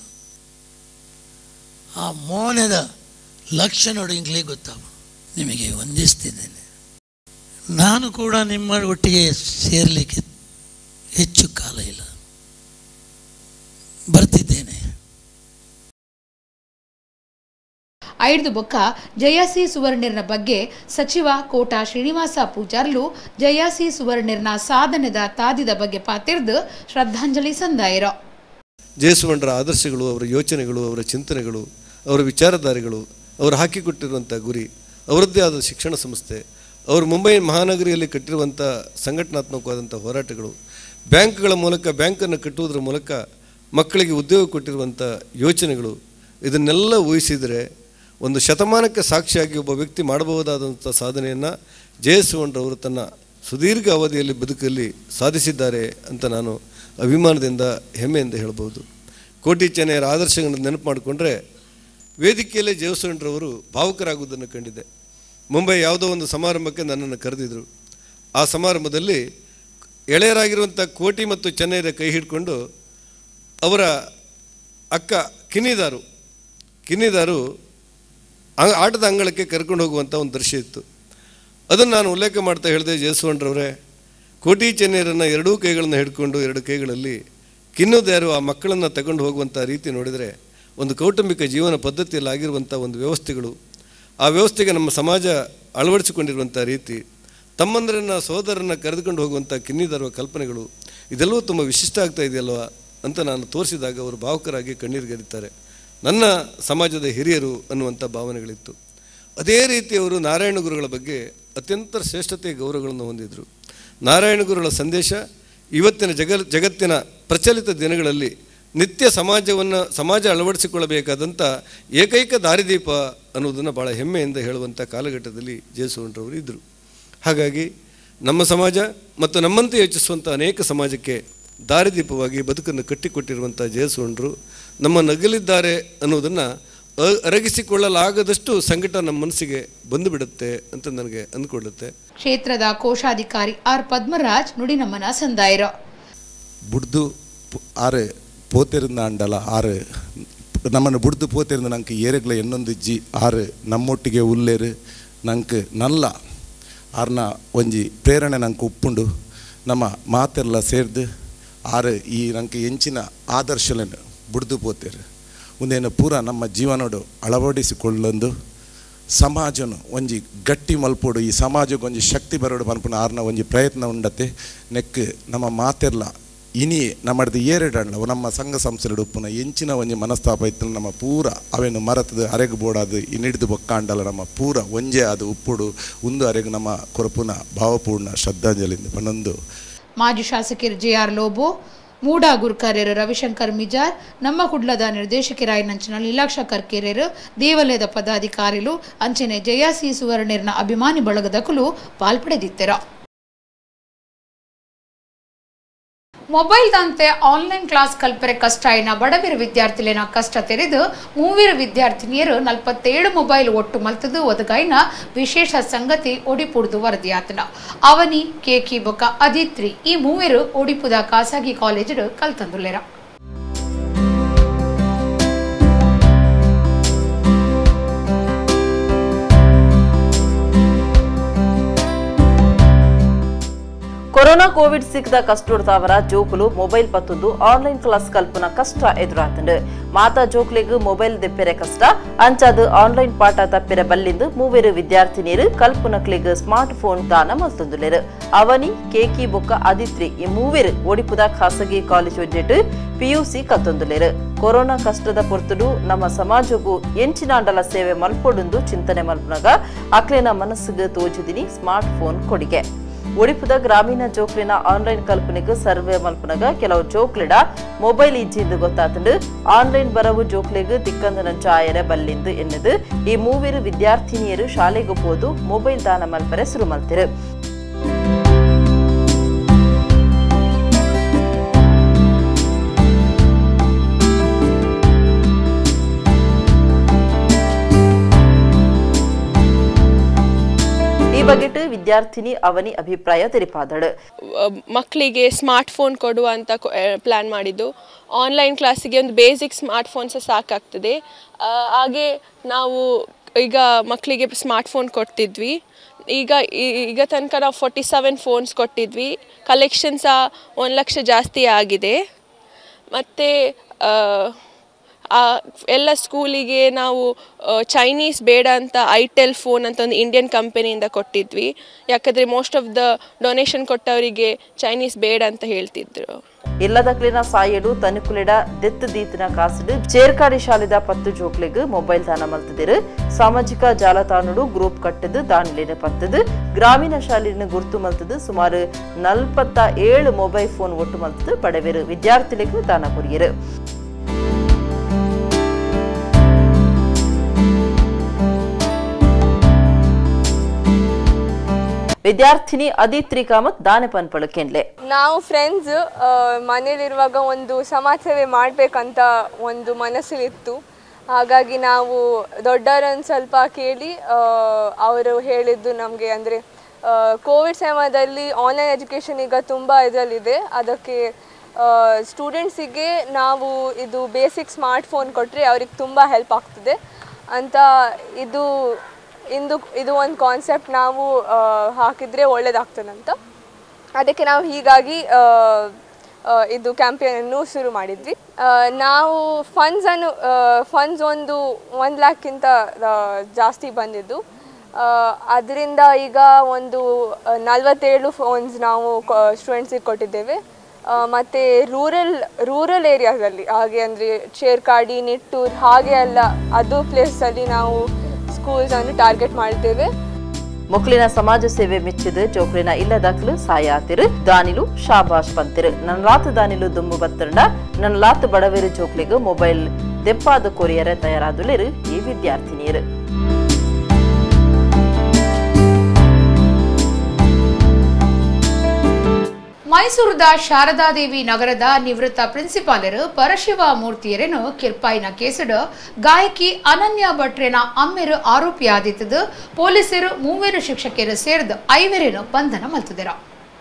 ಆ ಮೋನೆದ ಲಕ್ಷಣಗಳು ಇಂಗ್ಲೇ ಗೊತ್ತಾಗ ನಿಮಗೆ ವಂದಿಸ್ತಿದ್ದೇನೆ. ನಾನು ಕೂಡ ನಿಮ್ಮ ಒಟ್ಟಿಗೆ ಸೇರಲಿಕ್ಕೆ ಹೆಚ್ಚು ಕಾಲ ಇಲ್ಲ, ಬರ್ತಿದ್ದೇನೆ. ಐದು ಬೊಕ್ಕ ಜಯಾಸಿ ಸುವರ್ಣರ್ನ ಬಗ್ಗೆ ಸಚಿವ ಕೋಟ ಶ್ರೀನಿವಾಸ ಪೂಜಾರ್ಲು ಜಯಾಸಿ ಸುವರ್ಣರ್ನ ಸಾಧನೆದ ತಾದಿದ ಬಗ್ಗೆ ಪಾತಿರ್ದು ಶ್ರದ್ಧಾಂಜಲಿ ಸಂದಾಯರ. ಜಯಸುವರ್ಣರ ಆದರ್ಶಗಳು, ಅವರ ಯೋಚನೆಗಳು, ಅವರ ಚಿಂತನೆಗಳು, ಅವರ ವಿಚಾರಧಾರೆಗಳು, ಅವರು ಹಾಕಿಕೊಟ್ಟಿರುವಂಥ ಗುರಿ, ಅವರದ್ದೇ ಆದ ಶಿಕ್ಷಣ ಸಂಸ್ಥೆ, ಅವರು ಮುಂಬೈ ಮಹಾನಗರಿಯಲ್ಲಿ ಕಟ್ಟಿರುವಂಥ ಸಂಘಟನಾತ್ಮಕವಾದಂಥ ಹೋರಾಟಗಳು, ಬ್ಯಾಂಕ್ಗಳ ಮೂಲಕ ಬ್ಯಾಂಕನ್ನು ಕಟ್ಟುವುದರ ಮೂಲಕ ಮಕ್ಕಳಿಗೆ ಉದ್ಯೋಗ ಕೊಟ್ಟಿರುವಂಥ ಯೋಚನೆಗಳು, ಇದನ್ನೆಲ್ಲ ಊಹಿಸಿದರೆ ಒಂದು ಶತಮಾನಕ್ಕೆ ಸಾಕ್ಷಿಯಾಗಿ ಒಬ್ಬ ವ್ಯಕ್ತಿ ಮಾಡಬಹುದಾದಂಥ ಸಾಧನೆಯನ್ನು ಜಯಸುವರ್ಣರವರು ತನ್ನ ಸುದೀರ್ಘ ಅವಧಿಯಲ್ಲಿ ಬದುಕಲ್ಲಿ ಸಾಧಿಸಿದ್ದಾರೆ ಅಂತ ನಾನು ಅಭಿಮಾನದಿಂದ ಹೆಮ್ಮೆಯಿಂದ ಹೇಳ್ಬೋದು. ಕೋಟಿ ಚೆನ್ನೈಯರ ಆದರ್ಶಗಳನ್ನು ನೆನಪು ಮಾಡಿಕೊಂಡ್ರೆ ವೇದಿಕೆಯಲ್ಲೇ ಜೇವಸಂಡ್ರವರು ಭಾವುಕರಾಗುವುದನ್ನು ಕಂಡಿದೆ. ಮುಂಬೈ ಯಾವುದೋ ಒಂದು ಸಮಾರಂಭಕ್ಕೆ ನನ್ನನ್ನು ಕರೆದಿದ್ದರು. ಆ ಸಮಾರಂಭದಲ್ಲಿ ಎಳೆಯರಾಗಿರುವಂಥ ಕೋಟಿ ಮತ್ತು ಚೆನ್ನೈರ ಕೈ ಹಿಡ್ಕೊಂಡು ಅವರ ಅಕ್ಕ ಕಿನ್ನಿದಾರು ಕಿನ್ನಿದಾರು ಆಟದ ಅಂಗಳಕ್ಕೆ ಕರ್ಕೊಂಡು ಹೋಗುವಂಥ ಒಂದು ದೃಶ್ಯ ಇತ್ತು. ಅದನ್ನು ನಾನು ಉಲ್ಲೇಖ ಮಾಡ್ತಾ ಹೇಳಿದೆ, ಜೇಸವಣ್ರವರೇ, ಕೋಟಿ ಚೆನ್ನೈರನ್ನು ಎರಡೂ ಕೈಗಳನ್ನು ಹಿಡ್ಕೊಂಡು ಎರಡು ಕೈಗಳಲ್ಲಿ ಕಿನ್ನೋದ್ಯಾರು ಆ ಮಕ್ಕಳನ್ನು ತಗೊಂಡು ಹೋಗುವಂಥ ರೀತಿ ನೋಡಿದರೆ ಒಂದು ಕೌಟುಂಬಿಕ ಜೀವನ ಪದ್ಧತಿಯಲ್ಲಿ ಆಗಿರುವಂಥ ಒಂದು ವ್ಯವಸ್ಥೆಗಳು, ಆ ವ್ಯವಸ್ಥೆಗೆ ನಮ್ಮ ಸಮಾಜ ಅಳವಡಿಸಿಕೊಂಡಿರುವಂಥ ರೀತಿ, ತಮ್ಮಂದರನ್ನು ಸೋದರನ್ನು ಕರೆದುಕೊಂಡು ಹೋಗುವಂಥ ಕಿನ್ನಿದಾರುವ ಕಲ್ಪನೆಗಳು, ಇದೆಲ್ಲವೂ ತುಂಬ ವಿಶಿಷ್ಟ ಆಗ್ತಾ ಇದೆಯಲ್ವ ಅಂತ ನಾನು ತೋರಿಸಿದಾಗ ಅವರು ಭಾವುಕರಾಗಿ ಕಣ್ಣೀರುಗರಿತಾರೆ. ನನ್ನ ಸಮಾಜದ ಹಿರಿಯರು ಅನ್ನುವಂಥ ಭಾವನೆಗಳಿತ್ತು. ಅದೇ ರೀತಿ ಅವರು ನಾರಾಯಣ ಗುರುಗಳ ಬಗ್ಗೆ ಅತ್ಯಂತ ಶ್ರೇಷ್ಠತೆಯ ಗೌರವಗಳನ್ನು ಹೊಂದಿದರು. ನಾರಾಯಣ ಗುರುಗಳ ಸಂದೇಶ ಇವತ್ತಿನ ಜಗ ಜಗತ್ತಿನ ಪ್ರಚಲಿತ ದಿನಗಳಲ್ಲಿ ನಿತ್ಯ ಸಮಾಜವನ್ನು ಸಮಾಜ ಅಳವಡಿಸಿಕೊಳ್ಳಬೇಕಾದಂಥ ಏಕೈಕ ದಾರಿದೀಪ ಅನ್ನೋದನ್ನು ಭಾಳ ಹೆಮ್ಮೆಯಿಂದ ಹೇಳುವಂಥ ಕಾಲಘಟ್ಟದಲ್ಲಿ ಜೇಸವಣ್ರವರು ಇದ್ದರು. ಹಾಗಾಗಿ ನಮ್ಮ ಸಮಾಜ ಮತ್ತು ನಮ್ಮಂತೆ ಯೋಚಿಸುವಂಥ ಅನೇಕ ಸಮಾಜಕ್ಕೆ ದಾರಿದೀಪವಾಗಿ ಬದುಕನ್ನು ಕಟ್ಟಿಕೊಟ್ಟಿರುವಂಥ ಜೇಸವಣ್ರು ನಮ್ಮ ನಗಲಿದ್ದಾರೆ ಅನ್ನೋದನ್ನು ಅರಗಿಸಿಕೊಳ್ಳಲಾಗದಷ್ಟು ಸಂಕಟ ನಮ್ಮ ಮನಸ್ಸಿಗೆ ಬಂದು ಬಿಡುತ್ತೆ ಅಂತ ನನಗೆ ಅಂದ್ಕೊಳ್ಳುತ್ತೆ. ಕ್ಷೇತ್ರದ ಕೋಶಾಧಿಕಾರಿ ಆರ್ ಪದ್ಮರಾಜ್ ನುಡಿ ನಮ್ಮನ ಸಂದಾಯರು ಬುಡ್ದು ಆರು ಪೋತಿರುಂದ ಅಂಡಲ ಆರು ನಮ್ಮನ್ನು ಬುಡ್ದು ಪೋತಿರುಂದ ನಂಗೆ ಏರೆಗ್ಲ ಎನ್ನೊಂದು ಜಿ ಆರು ನಮ್ಮೊಟ್ಟಿಗೆ ಉಲ್ಲೇರು ನಂಗೆ ನಲ್ಲ ಆರ್ನ ಒಂಜಿ ಪ್ರೇರಣೆ ನಂಗೆ ಉಪ್ಪುಂಡು ನಮ್ಮ ಮಾತೆಲ್ಲ ಸೇರ್ದು ಆರು ಈ ನಂಗೆ ಎಂಚಿನ ಆದರ್ಶలను ಬುಡ್ದು ಪೋತೇರು ಮುಂದೇನು ಪೂರ ನಮ್ಮ ಜೀವನೋಡು ಅಳವಡಿಸಿಕೊಳ್ಳೊಂದು ಸಮಾಜನು ಒಂಜಿ ಗಟ್ಟಿ ಮಲ್ಪೋಡು ಈ ಸಮಾಜಕ್ಕೆ ಒಂಜಿ ಶಕ್ತಿ ಬರೋಡು ಮಲ್ಪನ ಆರ್ನ ಒಂಜಿ ಪ್ರಯತ್ನ ಉಂಡತೆ ನೆಕ್ ನಮ್ಮ ಮಾತೆಲ್ಲ ಇನಿ ನಮ್ಮದು ಏರೆಡಲ್ಲ ನಮ್ಮ ಸಂಘ ಸಂಸ್ಥೆಡು ಉಪ್ಪುನ ಎಂಚಿನ ಒಂಜಿ ಮನಸ್ತಾಪ ಇತ್ತು ನಮ್ಮ ಪೂರ ಅವೇನು ಮರತದ ಅರೆಗು ಬೋಡಾದು ಇನ್ನಿಡ್ದು ಬೊಕ್ಕಾಂಡಲ್ಲ ನಮ್ಮ ಪೂರ ಒಂಜೆ ಅದು ಉಪ್ಪುಡು ಒಂದು ಅರೆಗು ನಮ್ಮ ಕೊರಪುನ ಭಾವಪೂರ್ಣ ಶ್ರದ್ಧಾಂಜಲಿಂದ ಪನ್ನೊಂದು. ಮಾಜಿ ಶಾಸಕರು ಜೆ ಆರ್ ಲೋಬೋ, ಮೂಡಾ ಗುರುಕಾರ್ಯರು ರವಿಶಂಕರ್ ಮಿಜಾರ್, ನಮ್ಮ ಕುಡ್ಲದ ನಿರ್ದೇಶಕರಾಯ ನಂಚಿನ ಲೀಲಾಕ್ಷ ಕರ್ಕೆರೆರು, ದೇವಾಲಯದ ಪದಾಧಿಕಾರಿಗಳು ಅಂಚನೆ ಜಯಾಸಿ ಸುವರ್ಣರ್ನ ಅಭಿಮಾನಿ ಬಳಗದಕಲು ಪಾಲ್ಪಡೆದಿತ್ತರ. ಮೊಬೈಲ್ ದಂತೆ ಆನ್ಲೈನ್ ಕ್ಲಾಸ್ ಕಲ್ಪರೆ ಕಷ್ಟ ಇನ ಬಡವಿರ ವಿದ್ಯಾರ್ಥಿಲಿನ ಕಷ್ಟ ತೆರೆದು ಮೂವಿರ ವಿದ್ಯಾರ್ಥಿನಿಯರು ನಲವತ್ತೇಳು ಮೊಬೈಲ್ ಒಟ್ಟು ಮಲ್ತದು ಒದಗಾಯಿನ ವಿಶೇಷ ಸಂಗತಿ ಒಡಿಪುಡ್ದು ವರದಿಯಾತನ. ಅವನಿ ಕೇಕಿ ಬೊಕ ಅದಿತ್ರಿ ಈ ಮೂವರು ಒಡಿಪುದ ಖಾಸಗಿ ಕಾಲೇಜು ಕಲ್ತಂದುಲ್ಲೆರ. ಕೊರೋನಾ ಕೋವಿಡ್ ಸಿಕ್ಕದ ಕಷ್ಟುಡ್ತಾವರ ಜೋಕುಲು ಮೊಬೈಲ್ ಪತ್ತೊಂದು ಆನ್ಲೈನ್ ಕ್ಲಾಸ್ ಕಲ್ಪನ ಕಷ್ಟ ಎದುರಾತಂಡು ಮಾತಾ ಜೋಕ್ಲಿಗೂ ಮೊಬೈಲ್ ದೆಪ್ಪೆರೆ ಕಷ್ಟ ಅಂಚಾದು ಆನ್ಲೈನ್ ಪಾಠ ತಪ್ಪೆರೆ ಬಲ್ಲಿಂದು ಮೂವೇರು ವಿದ್ಯಾರ್ಥಿನಿಯರು ಕಲ್ಪನಕ್ಲಿಗ್ ಸ್ಮಾರ್ಟ್ ಫೋನ್ ದಾನ ಮಲ್ತೊಂದುಲ್ಲೆರು. ಅವನಿ ಕೇಕಿ ಬೊಕ್ಕ ಅದಿತ್ರಿ ಈ ಮೂವೇರು ಒಡಿಪುದ ಖಾಸಗಿ ಕಾಲೇಜ್ ಒಡ್ಜೆಟ್ ಪಿಯುಸಿ ಕಲ್ತೊಂದುಲ್ಲೆರು. ಕೊರೋನಾ ಕಷ್ಟದ ಪೊರ್ತುಡು ನಮ್ಮ ಸಮಾಜಗೂ ಎಂಚಿನಾಂಡಲ ಸೇವೆ ಮಲ್ಪೊಡುಂದು ಚಿಂತನೆ ಮಲ್ಪನಾಗ ಅಕ್ಲಿನ ಮನಸ್ಸಿಗೆ ತೋಜುದಿನಿ ಸ್ಮಾರ್ಟ್ ಫೋನ್ ಕೊಡುಗೆ. ಒಡಿಪುದ ಗ್ರಾಮೀಣ ಜೋಕ್ಲಿನ ಆನ್ಲೈನ್ ಕಲ್ಪನೆಗೆ ಸರ್ವೆ ಮಲ್ಪನಾಗ ಕೆಲವು ಜೋಕ್ಲಿಡ ಮೊಬೈಲ್ ಇಜ್ಜಿಂದು ಗೊತ್ತಾತಂಡು ಆನ್ಲೈನ್ ಬರವು ಜೋಕ್ಲಿಗೆ ದಿಕ್ಕಂದನ ಚಾಯರ ಬಲ್ಲಿಂದು ಎನ್ನದು ಈ ಮೂವರು ವಿದ್ಯಾರ್ಥಿನಿಯರು ಶಾಲೆಗೆ ಹೋದು ಮೊಬೈಲ್ ದಾನ ಮಲ್ಪರೆ ಶುರು ಮಲ್ತಿರು. ಈ ಬಗ್ಗೆ ವಿದ್ಯಾರ್ಥಿನಿ ಅವನಿ ಅಭಿಪ್ರಾಯ ತೆರಿಪಾದಳು. ಮಕ್ಕಳಿಗೆ ಸ್ಮಾರ್ಟ್ ಫೋನ್ ಕೊಡುವಂತ ಪ್ಲಾನ್ ಮಾಡಿದ್ದು. ಆನ್ಲೈನ್ ಕ್ಲಾಸಿಗೆ ಒಂದು ಬೇಸಿಕ್ ಸ್ಮಾರ್ಟ್ ಫೋನ್ಸ್ ಸಾಕಾಗ್ತದೆ. ಹಾಗೆ ನಾವು ಈಗ ಮಕ್ಕಳಿಗೆ ಸ್ಮಾರ್ಟ್ ಫೋನ್ ಕೊಡ್ತಿದ್ವಿ. ಈಗ ಈಗ ತನಕ ನಾವು ಫೋರ್ಟಿ ಸೆವೆನ್ ಫೋನ್ಸ್ ಕೊಟ್ಟಿದ್ವಿ. ಕಲೆಕ್ಷನ್ಸ್ ಒಂದು ಲಕ್ಷ ಜಾಸ್ತಿ ಆಗಿದೆ. ಮತ್ತು ಎಲ್ಲ ಸ್ಕೂಲಿಗೆ ನಾವು ಚೈನೀಸ್ ಬೇಡ ಅಂತ ಐಟೆಲ್ ಫೋನ್ ಅಂತ ಒಂದು ಇಂಡಿಯನ್ ಕಂಪನಿಯಿಂದ ಕೊಟ್ಟಿದ್ವಿ. ಯಾಕಂದರೆ ಮೋಸ್ಟ್ ಆಫ್ ದ ಡೊನೇಷನ್ ಕೊಟ್ಟವರಿಗೆ ಚೈನೀಸ್ ಬೇಡ ಅಂತ ಹೇಳ್ತಿದ್ರು. ಇಲ್ಲದಕ್ಲಿನ ಸಾಯಡು ತನುಕುಲಿಡ ದೆತ್ತು ದೀತಿನ ಕಾಸಿಡು ಚೇರ್ಕಾಡಿ ಶಾಲೆದ ಪತ್ತು ಜೋಕ್ಲಿಗೆ ಮೊಬೈಲ್ ದಾನ ಮಲ್ತದಿರು. ಸಾಮಾಜಿಕ ಜಾಲತಾಣಡು ಗ್ರೂಪ್ ಕಟ್ಟದು ದಾನಿಲಿನ ಪತ್ತದು ಗ್ರಾಮೀಣ ಶಾಲೆಯನ್ನು ಗುರ್ತು ಮಲ್ತದು ಸುಮಾರು ನಲ್ಪತ್ತ ಏಳು ಮೊಬೈಲ್ ಫೋನ್ ಒಟ್ಟು ಮಲ್ತದು ಬಡವೇರು ವಿದ್ಯಾರ್ಥಿಗಳಿಗೆ ದಾನ ಕೊರಿಯರು. ವಿದ್ಯಾರ್ಥಿನಿ ಅದಿತ್ರಿ ಕಾಮತ್ ದಾನೆ ಪನ್ಪಳು ಕೆನ್ಲೆ. ನಾವು ಫ್ರೆಂಡ್ಸ್ ಮನೇಲಿರುವಾಗ ಒಂದು ಸಮಾಜ ಸೇವೆ ಮಾಡಬೇಕಂತ ಒಂದು ಮನಸ್ಸಲ್ಲಿತ್ತು. ಹಾಗಾಗಿ ನಾವು ದೊಡ್ಡವರನ್ನು ಸ್ವಲ್ಪ ಕೇಳಿ ಅವರು ಹೇಳಿದ್ದು ನಮಗೆ ಅಂದರೆ ಕೋವಿಡ್ ಸಮಯದಲ್ಲಿ ಆನ್ಲೈನ್ ಎಜುಕೇಷನ್ ಈಗ ತುಂಬ ಇದರಲ್ಲಿದೆ. ಅದಕ್ಕೆ ಸ್ಟೂಡೆಂಟ್ಸಿಗೆ ನಾವು ಇದು ಬೇಸಿಕ್ ಸ್ಮಾರ್ಟ್ಫೋನ್ ಕೊಟ್ಟರೆ ಅವ್ರಿಗೆ ತುಂಬ ಹೆಲ್ಪ್ ಆಗ್ತದೆ ಅಂತ ಇದು ಇಂದು ಇದು ಒಂದು ಕಾನ್ಸೆಪ್ಟ್ ನಾವು ಹಾಕಿದರೆ ಒಳ್ಳೆಯದಾಗ್ತದಂತ ಅದಕ್ಕೆ ನಾವು ಹೀಗಾಗಿ ಇದು ಕ್ಯಾಂಪೇನನ್ನು ಶುರು ಮಾಡಿದ್ವಿ. ನಾವು ಫಂಡ್ಸನ್ನು ಫಂಡ್ಸ್ ಒಂದು ಒಂದು ಲ್ಯಾಕ್ಕಿಂತ ಜಾಸ್ತಿ ಬಂದಿದ್ದು. ಅದರಿಂದ ಈಗ ಒಂದು ನಲವತ್ತೇಳು ಫೋನ್ಸ್ ನಾವು ಸ್ಟೂಡೆಂಟ್ಸಿಗೆ ಕೊಟ್ಟಿದ್ದೇವೆ. ಮತ್ತು ರೂರಲ್ ರೂರಲ್ ಏರಿಯಾಸಲ್ಲಿ ಹಾಗೆ ಅಂದರೆ ಚೇರ್ಕಾಡಿ, ನಿಟ್ಟೂರು ಹಾಗೆ ಎಲ್ಲ ಅದು ಪ್ಲೇಸಲ್ಲಿ ನಾವು ಸ್ಕೂಲ್ಸನ್ನು ಟಾರ್ಗೆಟ್ ಮಾಡ್ತೇವೆ. ಮೊಕ್ಲಿನ ಸಮಾಜ ಸೇವೆ ಮೆಚ್ಚಿದ ಜೋಕ್ಲಿನ ಇಲ್ಲದಾಕಲು ಸಾಯಾತಿರು ದಾನಿಲು ಶಾಬಾಷ್ ಪಂತಿರು ನನ್ನಲಾತು ದಾನಿಲು ದುಮ್ಮು ಬತ್ತಂಡ ನನ್ನಲಾತು ಬಡವೇರು ಜೋಕ್ಲಿಗೂ ಮೊಬೈಲ್ ದೆಪ್ಪಾದ ಕೊರಿಯರ ತಯಾರಾದುಲಿರು ಈ ವಿದ್ಯಾರ್ಥಿನಿಯರು. ಮೈಸೂರದ ಶಾರದಾದೇವಿ ನಗರದ ನಿವೃತ್ತ ಪ್ರಿನ್ಸಿಪಾಲರು ಪರಶಿವ ಮೂರ್ತಿಯರನ್ನು ಕಿರ್ಪಾಯಿನ ಕೇಸಡು ಗಾಯಕಿ ಅನನ್ಯ ಭಟ್ರೇನ ಅಮ್ಮೆರು ಆರೋಪಿಯಾದಿತ್ತದು ಪೊಲೀಸರು ಮೂವರು ಶಿಕ್ಷಕರು ಸೇರಿದ ಐವರನ್ನು ಬಂಧನ ಮಲ್ತಿದರು.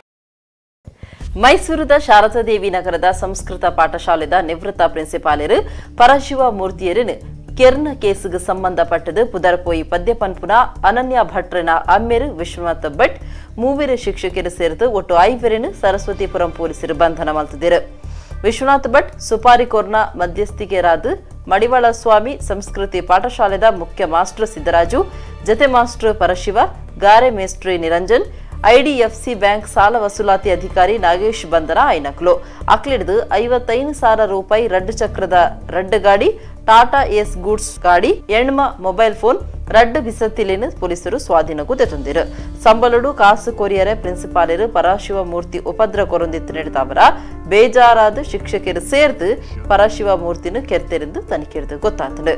ಮೈಸೂರದ ಶಾರದಾದೇವಿ ನಗರದ ಸಂಸ್ಕೃತ ಪಾಠಶಾಲೆದ ನಿವೃತ್ತ ಪ್ರಿನ್ಸಿಪಾಲರು ಪರಶಿವ ಮೂರ್ತಿಯರನ್ನು ಕೆರ್ನ ಕೇಸಿಗೆ ಸಂಬಂಧಪಟ್ಟದು ಪುದರ್ಪೋಯಿ ಪದ್ಯ ಪನ್ಪುನ ಅನನ್ಯ ಭಟ್ರನ ಅಮ್ಮೆರು ವಿಶ್ವನಾಥ್ ಭಟ್ ಮೂವರು ಶಿಕ್ಷಕರು ಸೇರಿದು ಒಟ್ಟು ಐವರನ್ನು ಸರಸ್ವತಿಪುರಂ ಪೊಲೀಸರು ಬಂಧನ ಮಲ್ತಿದ್ದರು. ವಿಶ್ವನಾಥ್ ಭಟ್ ಸುಪಾರಿಕೋರ್ನ ಮಧ್ಯಸ್ಥಿಕೆರಾದ ಮಡಿವಾಳ ಸ್ವಾಮಿ ಸಂಸ್ಕೃತಿ ಪಾಠಶಾಲೆದ ಮುಖ್ಯ ಮಾಸ್ಟರ್ ಸಿದ್ದರಾಜು ಜತೆ ಮಾಸ್ಟರ್ ಪರಶಿವ ಗಾರೆ ಮೇಸ್ಟ್ರಿ ನಿರಂಜನ್ ಐಡಿಎಫ್ಸಿ ಬ್ಯಾಂಕ್ ಸಾಲ ವಸೂಲಾತಿ ಅಧಿಕಾರಿ ನಾಗೇಶ್ ಬಂಧನ ಐನಕ್ಲು ಅಕ್ಲಿಡ್ದು ಐವತ್ತೈದು ಸಾವಿರ ರೂಪಾಯಿ ರಡ್ಡು ಚಕ್ರದ ರಡ್ಡು ಗಾಡಿ ಟಾಟಾ ಎಸ್ ಗೂಡ್ಸ್ ಗಾಡಿ ಎಣ್ಮ ಮೊಬೈಲ್ ಫೋನ್ ರಡ್ಡು ಬಿಸತ್ತಿಲೇನು ಪೊಲೀಸರು ಸ್ವಾಧೀನಕ್ಕೂ ತೆತಂದಿರು. ಸಂಬಲಡು ಕಾಸು ಕೊರಿಯರೆ ಪ್ರಿನ್ಸಿಪಾಲರು ಪರಶಿವ ಮೂರ್ತಿ ಉಪದ್ರ ಕೊರೊಂದಿತ್ತು ನಡೆದವರ ಬೇಜಾರಾದ ಶಿಕ್ಷಕರು ಸೇರ್ದು ಪರಶಿವ ಮೂರ್ತಿನ ಕೆರ್ತೆರೆಂದು ತನಿಖೆದು ಗೊತ್ತಾತನು.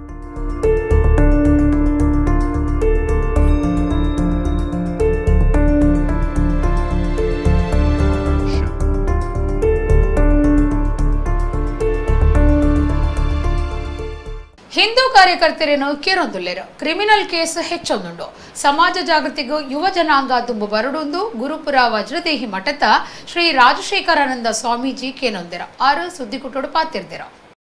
ಹಿಂದೂ ಕಾರ್ಯಕರ್ತರನ್ನು ಕೇರೊಂದುಲ್ಲೆರು ಕ್ರಿಮಿನಲ್ ಕೇಸ್ ಹೆಚ್ಚೊಂದುಂಡು ಸಮಾಜ ಜಾಗೃತಿಗೂ ಯುವ ಜನಾಂಗ ತುಂಬು ಬರಡುಂದು ಗುರುಪುರ ವಜ್ರದೇಹಿ ಮಠದ ಶ್ರೀ ರಾಜಶೇಖರಾನಂದ ಸ್ವಾಮೀಜಿ ಕೇನೊಂದೆರ ಆರು ಸುದ್ದಿ ಕುಟೋಡು ಪಾತಿರ್ದೆರ.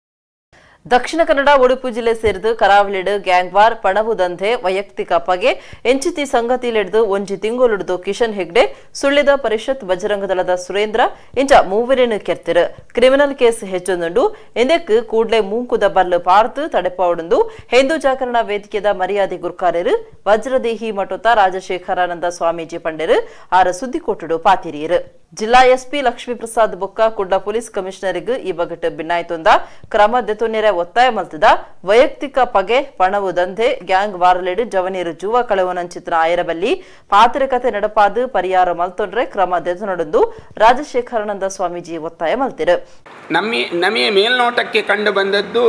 ದಕ್ಷಿಣ ಕನ್ನಡ ಉಡುಪು ಜಿಲ್ಲೆ ಸೇರಿದು ಕರಾವಳಿಡು ಗ್ಯಾಂಗ್ ವಾರ್ ಪಣವು ದಂಧೆ ವೈಯಕ್ತಿಕ ಪಗೆ ಎಂಚಿತಿ ಸಂಗತಿಲಿಡಿದು ಒಂಜಿ ತಿಂಗೊಲಿಡಿದು ಕಿಶನ್ ಹೆಗ್ಡೆ ಸುಳ್ಳಿದ ಪರಿಷತ್ ಬಜರಂಗ ದಳದ ಸುರೇಂದ್ರ ಇಂಚ ಮೂವರೇನು ಕೆರ್ತಿರು ಕ್ರಿಮಿನಲ್ ಕೇಸ್ ಹೆಚ್ಚೊಂದುಂಡು ಎಂದಕ್ಕೆ ಕೂಡ್ಲೆ ಮೂಂಕುದ ಬರ್ಲು ಪಾರ್ತು ತಡೆಪಾವುಡು ಹಿಂದೂ ಜಾಗರಣ ವೇದಿಕೆದ ಮರ್ಯಾದೆ ಗುರ್ಕಾರರು ವಜ್ರದೇಹಿ ಮಠದ ರಾಜಶೇಖರಾನಂದ ಸ್ವಾಮೀಜಿ ಪಂಡೆರು ಆರ ಸುದ್ದಿಕೋಟುಡು ಪಾತಿರಿಯರು. ಜಿಲ್ಲಾ ಎಸ್ಪಿ ಲಕ್ಷ್ಮೀ ಪ್ರಸಾದ್ ಬೊಕ್ಕ ಕುಡ್ಲ ಪೊಲೀಸ್ ಕಮಿಷನರ್ಗೂ ಈ ಬಗೆಟ್ ಭಿನ್ನಾಯ್ತೊಂದ ಕ್ರಮ ದೆತೊನ್ನೆರೆ ಒತ್ತಾಯ ಮಲ್ತದ ವೈಯಕ್ತಿಕ ಪಗೆ ಪಣವು ದಂಧೆ ಗ್ಯಾಂಗ್ ವಾರಲೆಡು ಜವನೀರು ಜೂವ ಕಳವನಂಚಿತ್ರ ಆಯರಬಲ್ಲಿ ಪಾತ್ರಕತೆ ನಡಪಾದು ಪರಿಹಾರ ಮಲ್ತೊಂಡ್ರೆ ಕ್ರಮ ದೆತೊನೊಡೊಂದು ರಾಜಶೇಖರಾನಂದ ಸ್ವಾಮೀಜಿ ಒತ್ತಾಯ ಮಲ್ತಿರು. ನಮ್ಮಿ ನಮಗೆ ಮೇಲ್ನೋಟಕ್ಕೆ ಕಂಡು ಬಂದದ್ದು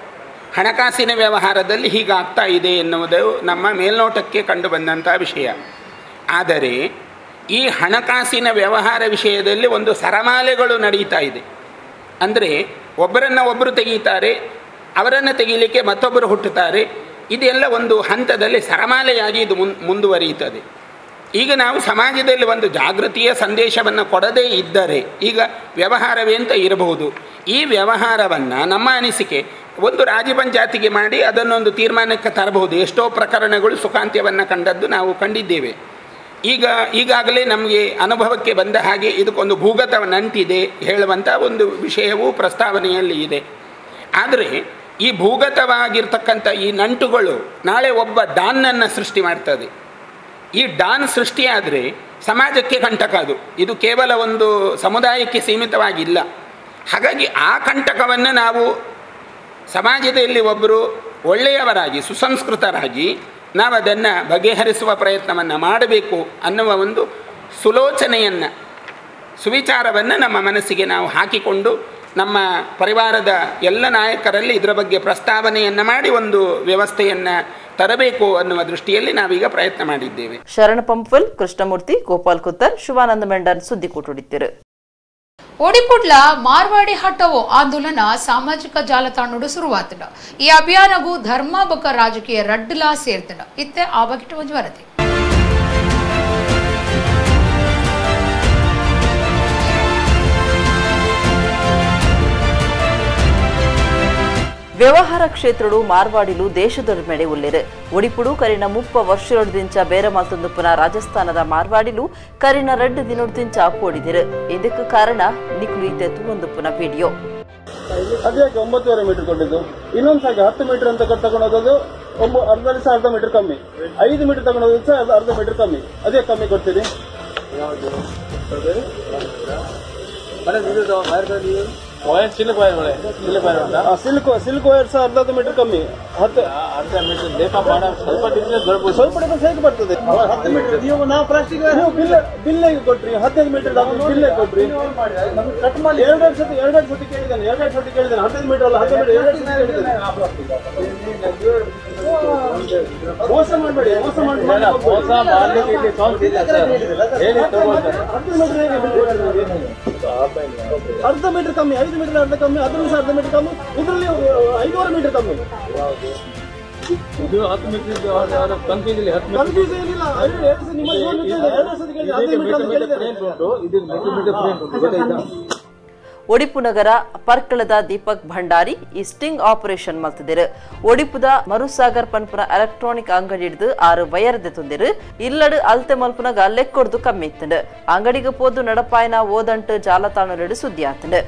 ಹಣಕಾಸಿನ ವ್ಯವಹಾರದಲ್ಲಿ ಹೀಗಾಗ್ತಾ ಇದೆ ಎನ್ನುವುದು ನಮ್ಮ ಮೇಲ್ನೋಟಕ್ಕೆ ಕಂಡು ಬಂದಂಥ ವಿಷಯ. ಆದರೆ ಈ ಹಣಕಾಸಿನ ವ್ಯವಹಾರ ವಿಷಯದಲ್ಲಿ ಒಂದು ಸರಮಾಲೆಗಳು ನಡೀತಾ ಇದೆ. ಅಂದರೆ ಒಬ್ಬರನ್ನು ಒಬ್ಬರು ತೆಗೀತಾರೆ, ಅವರನ್ನು ತೆಗೀಲಿಕ್ಕೆ ಮತ್ತೊಬ್ಬರು ಹುಟ್ಟುತ್ತಾರೆ. ಇದೆಲ್ಲ ಒಂದು ಹಂತದಲ್ಲಿ ಸರಮಾಲೆಯಾಗಿ ಇದು ಮುನ್ ಮುಂದುವರಿಯುತ್ತದೆ. ಈಗ ನಾವು ಸಮಾಜದಲ್ಲಿ ಒಂದು ಜಾಗೃತಿಯ ಸಂದೇಶವನ್ನು ಕೊಡದೇ ಇದ್ದರೆ ಈಗ ವ್ಯವಹಾರವೇ ಅಂತ ಇರಬಹುದು. ಈ ವ್ಯವಹಾರವನ್ನು ನಮ್ಮ ಅನಿಸಿಕೆ ಒಂದು ರಾಜ್ಯ ಪಂಚಾಯತಿಗೆ ಮಾಡಿ ಅದನ್ನೊಂದು ತೀರ್ಮಾನಕ್ಕೆ ತರಬಹುದು. ಎಷ್ಟೋ ಪ್ರಕರಣಗಳು ಸುಖಾಂತ್ಯವನ್ನು ಕಂಡದ್ದು ನಾವು ಕಂಡಿದ್ದೇವೆ. ಈಗ ಈಗಾಗಲೇ ನಮಗೆ ಅನುಭವಕ್ಕೆ ಬಂದ ಹಾಗೆ ಇದಕ್ಕೊಂದು ಭೂಗತವನ್ನು ನಂಟಿದೆ ಹೇಳುವಂಥ ಒಂದು ವಿಷಯವೂ ಪ್ರಸ್ತಾವನೆಯಲ್ಲಿ ಇದೆ. ಆದರೆ ಈ ಭೂಗತವಾಗಿರ್ತಕ್ಕಂಥ ಈ ನಂಟುಗಳು ನಾಳೆ ಒಬ್ಬ ಡಾನ್ನನ್ನು ಸೃಷ್ಟಿ ಮಾಡ್ತದೆ. ಈ ಡಾನ್ ಸೃಷ್ಟಿಯಾದರೆ ಸಮಾಜಕ್ಕೆ ಕಂಟಕ. ಅದು ಇದು ಕೇವಲ ಒಂದು ಸಮುದಾಯಕ್ಕೆ ಸೀಮಿತವಾಗಿಲ್ಲ. ಹಾಗಾಗಿ ಆ ಕಂಟಕವನ್ನು ನಾವು ಸಮಾಜದಲ್ಲಿ ಒಬ್ಬರು ಒಳ್ಳೆಯವರಾಗಿ ಸುಸಂಸ್ಕೃತರಾಗಿ ನಾವು ಅದನ್ನು ಬಗೆಹರಿಸುವ ಪ್ರಯತ್ನವನ್ನು ಮಾಡಬೇಕು ಅನ್ನುವ ಒಂದು ಸುಲೋಚನೆಯನ್ನು ಸುವಿಚಾರವನ್ನು ನಮ್ಮ ಮನಸ್ಸಿಗೆ ನಾವು ಹಾಕಿಕೊಂಡು ನಮ್ಮ ಪರಿವಾರದ ಎಲ್ಲ ನಾಯಕರಲ್ಲಿ ಇದರ ಬಗ್ಗೆ ಪ್ರಸ್ತಾವನೆಯನ್ನು ಮಾಡಿ ಒಂದು ವ್ಯವಸ್ಥೆಯನ್ನು ತರಬೇಕು ಅನ್ನುವ ದೃಷ್ಟಿಯಲ್ಲಿ ನಾವೀಗ ಪ್ರಯತ್ನ ಮಾಡಿದ್ದೇವೆ. ಶರಣ ಪಂಪಲ್, ಕೃಷ್ಣಮೂರ್ತಿ, ಗೋಪಾಲ್ ಕುತ್ತರ್, ಶಿವಾನಂದ ಮೆಂಡನ್ ಸುದ್ದಿ ಕೂಟುಡಿದ್ದರು. ಒಡಿಪುಡ್ಲ ಮಾರ್ವಾಡಿ ಹಟವೋ ಆಂದೋಲನ ಸಾಮಾಜಿಕ ಜಾಲತಾಣ ಶುರುವಾತಡ. ಈ ಅಭಿಯಾನಗೂ ಧರ್ಮ ಬಕ ರಾಜಕೀಯ ರಡ್ಡಲಾ ಸೇರ್ತಡ. ಇತ್ತೆ ಆ ಬಗೆಟ್ ಒಂದು ವರದಿ. ವ್ಯವಹಾರ ಕ್ಷೇತ್ರಡು ಮಾರ್ವಾಡಿಲು ದೇಶದೊಡ ಮೇಡೆ ಉಲ್ಲೇರು. ಒಡಿಪುಡು ಕರಿನ ಮುಪ್ಪ ವರ್ಷದೊಡದಿಂಚ ಬೇರೆ ಮಲ್ತೊಂದುಪ್ಪುನ ರಾಜಸ್ಥಾನದ ಮಾರ್ವಾಡಿಲು ಕರಿನ ರೆಡ್ ದಿನೊಡದಿಂಚ ಅಪ್ಪೋಡಿದಿರು. ಇದಕ್ಕೆ ಕಾರಣ ನಿಕ್ಲು ಇತ್ತೆ ತೂವೊಂದುಪ್ಪುನ ವಿಡಿಯೋ. ಅದ್ಯಾಕೆ ಒಂಬತ್ತುವರೆ ಮೀಟರ್ ಕೊಟ್ಟಿದ್ದು, ಇನ್ನೊಂದು ಸಾಕು ಹತ್ತು ಮೀಟರ್ ಅಂತ ತಗೊಂಡೋಗೋದು ಅರ್ಧ ದಿವಸ ಅರ್ಧ ಮೀಟರ್ ಕಮ್ಮಿ, ಐದು ಮೀಟರ್ ತಗೊಂಡೋಗೋದು ಸಹ ಅರ್ಧ ಮೀಟರ್ ಕಮ್ಮಿ. ಅದೇ ಕಮ್ಮಿ ಕೊಡ್ತೀರಿ. ಸಿಲ್ಕ್ ವೈರ್ ಸಿಲ್ಕ್ ವೈರ್ ಉಂಟಾ? ಸಿಲ್ಕ್ ಸಿಲ್ಕ್ ವೈರ್ ಸಹ ಅರ್ಧ ಮೀಟರ್ ಕಮ್ಮಿ, ಹತ್ತು ಅರ್ಧ ಮೀಟರ್ ಲೇಪ ಮಾಡ ಸ್ವಲ್ಪ ಡಿಫ್ರೆನ್ಸ್ ಬರ್ಬೋದು, ಸ್ವಲ್ಪ ಡಿಫ್ರೆನ್ಸ್ ಹೇಗೆ ಬರ್ತದೆ? ಹತ್ತು ಮೀಟರ್ ನೀವು ನಾವು ಪ್ಲಾಸ್ಟಿಕ್ ಬಿಲ್ ಬಿಲ್ ಹೇಗೆ ಕೊಟ್ರಿ? ಹದಿನೈದು ಮೀಟರ್ ಬಿಲ್ ಹೇಗೆ ಕೊಟ್ರಿ? ಕಟ್ ಮಾಡಿ ಎರಡೆರಡು ಸತಿ ಎರಡೆರಡು ಸತಿ ಕೇಳಿದ್ದಾನೆ ಎರಡೆರಡು ಸತಿ ಕೇಳಿದ್ದಾನೆ ಹದಿನೈದು ಮೀಟರ್ ಅಲ್ಲ ಹದಿನೈದು ಮೀಟರ್ ಎರಡು ಸತಿ ಕೇಳಿದ್ದಾನೆ. ಮೋಸ ಮಾಡಬೇಡಿ, ಮೋಸ ಮಾಡಿ ಮೋಸ ಮಾಡಲಿಕ್ಕೆ ಇಲ್ಲಿ ಕಾನ್ಸಿಲ್ಲ ಸರ್. ಹೇಳಿ ತಗೊಳ್ತಾರೆ. ಹತ್ತು ಮೀಟರ್ ಹೇಗೆ ಅರ್ಧ ಮೀಟರ್ ಕಮ್ಮಿ, ಐದು ಮೀಟರ್ ಅರ್ಧ ಕಮ್ಮಿ, ಅದರಲ್ಲಿ ಸಹ ಅರ್ಧ ಮೀಟರ್ ಕಮ್ಮಿ, ಇದರಲ್ಲಿ ಐದೂವರೆ ಮೀಟರ್ ಕಮ್ಮಿ. ಇದು ಹತ್ತು ಮೀಟರ್ ಕನ್ಫ್ಯೂಸ್ ಇಲ್ಲ, ಕನ್ಫ್ಯೂಸ್ ಏನಿಲ್ಲ. ಒಡಿಪು ನಗರ ಪರ್ಕಳದ ದೀಪಕ್ ಭಂಡಾರಿ ಈ ಸ್ಟಿಂಗ್ ಆಪರೇಷನ್ ಮಲ್ತಿದ್ರು. ಒಡಿಪುದ ಮರುಸಾಗರ್ ಪನ್ಪುನ ಎಲೆಕ್ಟ್ರಾನಿಕ್ ಅಂಗಡಿ ಹಿಡಿದು ಆರು ವಯರ್ದೆ ತುಂದಿರು. ಇಲ್ಲಡು ಅಲ್ತೆ ಮಲ್ಪುನಗ ಲೆಕ್ಕೊಡ್ದು ಕಮ್ಮಿ ಇತ್ತಂಡು. ಅಂಗಡಿಗೆ ಪೋದು ನಡಪಾಯನ ಓದಂಟು ಜಾಲತಾಣಲೆಡು ಸುದ್ದಿ ಆತಂಡು.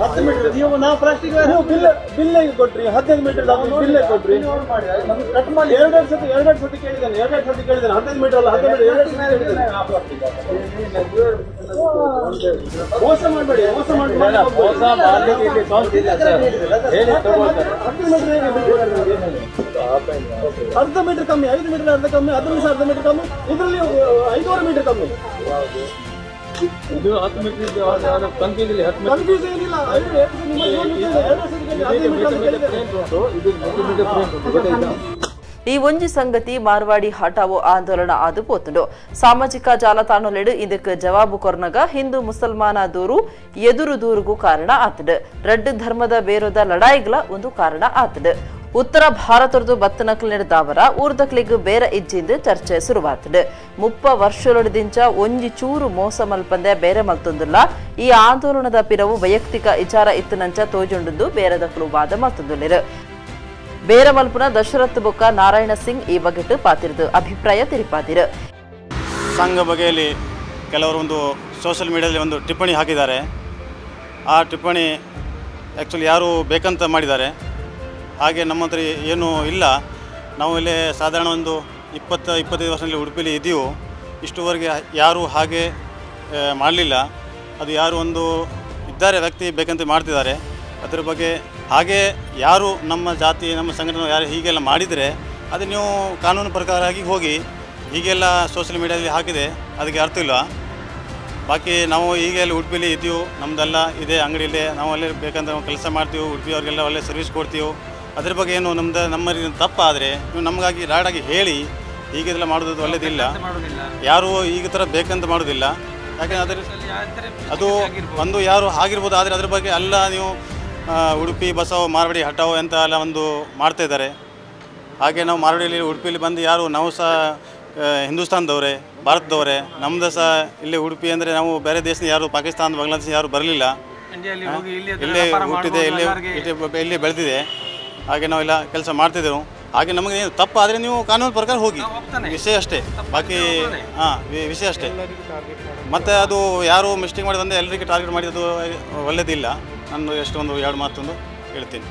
ಬಿಲ್ ಕೊಟ್ರಿ ಹದಿನೈದು ಮೀಟರ್ ಬಿಲ್ ಕೊಟ್ರಿ ಎರಡೆರಡು ಸತಿ ಎರಡೆರಡು ಸತಿ ಕೇಳಿದ್ದಾನೆ ಎರಡೆರಡು ಸತಿ ಕೇಳಿದ್ದಾನೆ ಹದಿನೈದು ಮೀಟರ್ ಅಲ್ಲ ಹದಿನೈದು ಎರಡು ಸತಿ ಕೇಳಿದ್ದಾನೆ. ಮೋಸ ಮಾಡಬೇಡಿ, ಮೋಸ ಮಾಡಿ ಮೋಸ ಮಾಡಲಿಕ್ಕೆ ಇಲ್ಲಿ ಕಾನ್ಸಿಲ್ಲ ಸರ್. ಹೇಳಿ ತಗೊಳ್ತಾರೆ. ಅರ್ಧ ಮೀಟರ್ ಕಮ್ಮಿ, ಐದು ಮೀಟರ್ ಅರ್ಧ ಕಮ್ಮಿ, ಅದರಲ್ಲಿ ಸಹ ಅರ್ಧ ಮೀಟರ್ ಕಮ್ಮಿ, ಇದರಲ್ಲಿ ಐದೂವರೆ ಮೀಟರ್ ಕಮ್ಮಿ. ಇದು ಹತ್ತು ಮೀಟರ್ ಕನ್ಫ್ಯೂಸ್ ಇಲ್ಲ, ಕನ್ಫ್ಯೂಸ್ ಏನಿಲ್ಲ. ಈ ಒಂಜಿ ಸಂಗತಿ ಮಾರ್ವಾಡಿ ಹಟಾವೋ ಆಂದೋಲನ ಆದು ಪೋತುಂಡು. ಸಾಮಾಜಿಕ ಜಾಲತಾಣಲೆಡು ಇದಕ್ಕೆ ಜವಾಬು ಕೊರ್ನಗ ಹಿಂದೂ ಮುಸಲ್ಮಾನ ದೂರು ಎದುರು ದೂರುಗೂ ಕಾರಣ ಆತಡು. ರೆಡ್ ಧರ್ಮದ ಬೇರೋದ ಲಡಾಯಿಗಳ ಒಂದು ಕಾರಣ ಆತಡು. ಉತ್ತರ ಭಾರತದ ಬತ್ತನಕ್ಲು ನಡೆದಾವರ ಊರ್ದಕ್ಲಿಗ್ ಬೇರೆ ಇಜ್ಜಿಂದು ಚರ್ಚೆ ಶುರುವಾತಡು. ಮುಪ್ಪ ವರ್ಷದೊಡದಿಂಚ ಒಂಜಿ ಚೂರು ಮೋಸ ಮಲ್ಪಂದೆ ಬೇರೆ ಮಲ್ತೊಂದುಲ್ಲ. ಈ ಆಂದೋಲನದ ಪಿರವು ವೈಯಕ್ತಿಕ ವಿಚಾರ ಇತ್ತನಂಚ ತೋಜೊಂಡು ಬೇರೆದಕ್ಲು ವಾದ ಮಲ್ತೊಂದುಲ್ಲೆರು. ಬೇರೆ ಮಲ್ಪುನ ದಶರಥ್ ಬೊಕ್ಕ ನಾರಾಯಣ ಸಿಂಗ್ ಈ ಬಗೆಟ್ ಪಾತಿರ್ದು ಅಭಿಪ್ರಾಯ ತಿರುಪಾದಿರು. ಸಂಘ ಬಗೆಯಲ್ಲಿ ಕೆಲವರು ಒಂದು ಸೋಷಿಯಲ್ ಮೀಡಿಯಾದಲ್ಲಿ ಒಂದು ಟಿಪ್ಪಣಿ ಹಾಕಿದ್ದಾರೆ. ಆ ಟಿಪ್ಪಣಿ ಆ್ಯಕ್ಚುಲಿ ಯಾರು ಬೇಕಂತ ಮಾಡಿದ್ದಾರೆ. ಹಾಗೆ ನಮ್ಮ ಹತ್ರ ಏನೂ ಇಲ್ಲ. ನಾವು ಇಲ್ಲಿ ಸಾಧಾರಣ ಒಂದು ಇಪ್ಪತ್ತು ಇಪ್ಪತ್ತೈದು ವರ್ಷದಲ್ಲಿ ಉಡುಪಿಲಿ ಇದ್ದೀವಿ. ಇಷ್ಟುವರೆಗೆ ಯಾರೂ ಹಾಗೆ ಮಾಡಲಿಲ್ಲ. ಅದು ಯಾರು ಒಂದು ಇದ್ದಾರೆ ವ್ಯಕ್ತಿ ಬೇಕಂತ ಮಾಡ್ತಿದ್ದಾರೆ. ಅದರ ಬಗ್ಗೆ ಹಾಗೆ ಯಾರು ನಮ್ಮ ಜಾತಿ ನಮ್ಮ ಸಂಘಟನೆ ಯಾರು ಹೀಗೆಲ್ಲ ಮಾಡಿದರೆ ಅದು ನೀವು ಕಾನೂನು ಪ್ರಕಾರವಾಗಿ ಹೋಗಿ ಹೀಗೆಲ್ಲ ಸೋಷಿಯಲ್ ಮೀಡಿಯಾದಲ್ಲಿ ಹಾಕಿದೆ ಅದಕ್ಕೆ ಅರ್ಥ ಇಲ್ಲ. ಬಾಕಿ ನಾವು ಹೀಗೆಲ್ಲ ಉಡುಪಿಲಿ ಇದ್ದೀವಿ, ನಮ್ಮದೆಲ್ಲ ಇದೆ ಅಂಗಡಿಯಲ್ಲಿ, ನಾವು ಅಲ್ಲೇ ಬೇಕಂತ ನಾವು ಕೆಲಸ ಮಾಡ್ತೀವಿ, ಉಡುಪಿಯವ್ರಿಗೆಲ್ಲ ಒಳ್ಳೆ ಸರ್ವಿಸ್ ಕೊಡ್ತೀವಿ. ಅದ್ರ ಬಗ್ಗೆ ಏನು ನಮ್ಮದು ನಮ್ಮ ತಪ್ಪಾದರೆ ನೀವು ನಮಗಾಗಿ ರಾಡಾಗಿ ಹೇಳಿ ಹೀಗೆಲ್ಲ ಮಾಡೋದು ಒಳ್ಳೆಯದಿಲ್ಲ. ಯಾರು ಈಗ ಥರ ಬೇಕಂತ ಮಾಡೋದಿಲ್ಲ. ಯಾಕೆಂದರೆ ಅದ್ರ ಅದು ಒಂದು ಯಾರು ಆಗಿರ್ಬೋದು. ಆದರೆ ಅದ್ರ ಬಗ್ಗೆ ಎಲ್ಲ ನೀವು ಉಡುಪಿ ಬಸವ ಮಾರ್ವಾಡಿ ಹಟಾವ್ ಅಂತ ಎಲ್ಲ ಒಂದು ಮಾಡ್ತಾಯಿದ್ದಾರೆ. ಹಾಗೆ ನಾವು ಮಾರ್ವಾಡಿಯಲ್ಲಿ ಉಡುಪಿಯಲ್ಲಿ ಬಂದು ಯಾರು ನಾವು ಸಹ ಹಿಂದೂಸ್ತಾನದವರೇ, ಭಾರತದವರೇ. ನಮ್ಮದು ಸಹ ಇಲ್ಲಿ ಉಡುಪಿ ಅಂದರೆ ನಾವು ಬೇರೆ ದೇಶದ ಯಾರು ಪಾಕಿಸ್ತಾನ ಬಾಂಗ್ಲಾದೇಶ ಯಾರು ಬರಲಿಲ್ಲ. ಇಲ್ಲೇ ಹುಟ್ಟಿದೆ, ಇಲ್ಲೇ ಇಲ್ಲಿ ಬೆಳೆದಿದೆ. ಹಾಗೆ ನಾವೆಲ್ಲ ಕೆಲಸ ಮಾಡ್ತಿದ್ದೆವು. ಹಾಗೆ ನಮಗೆ ಏನು ತಪ್ಪಾದರೆ ನೀವು ಕಾನೂನು ಪ್ರಕಾರ ಹೋಗಿ, ವಿಷಯ ಅಷ್ಟೇ. ಬಾಕಿ ಹಾಂ ವಿಷಯ ಅಷ್ಟೇ. ಮತ್ತು ಅದು ಯಾರು ಮಿಸ್ಟೇಕ್ ಮಾಡಿ ಬಂದರೆ ಎಲ್ಲರಿಗೆ ಟಾರ್ಗೆಟ್ ಮಾಡಿದ್ದು ಒಳ್ಳೆಯದಿಲ್ಲ. ನಾನು ಎಷ್ಟೊಂದು ಎರಡು ಮಾತೊಂದು ಹೇಳ್ತೀನಿ.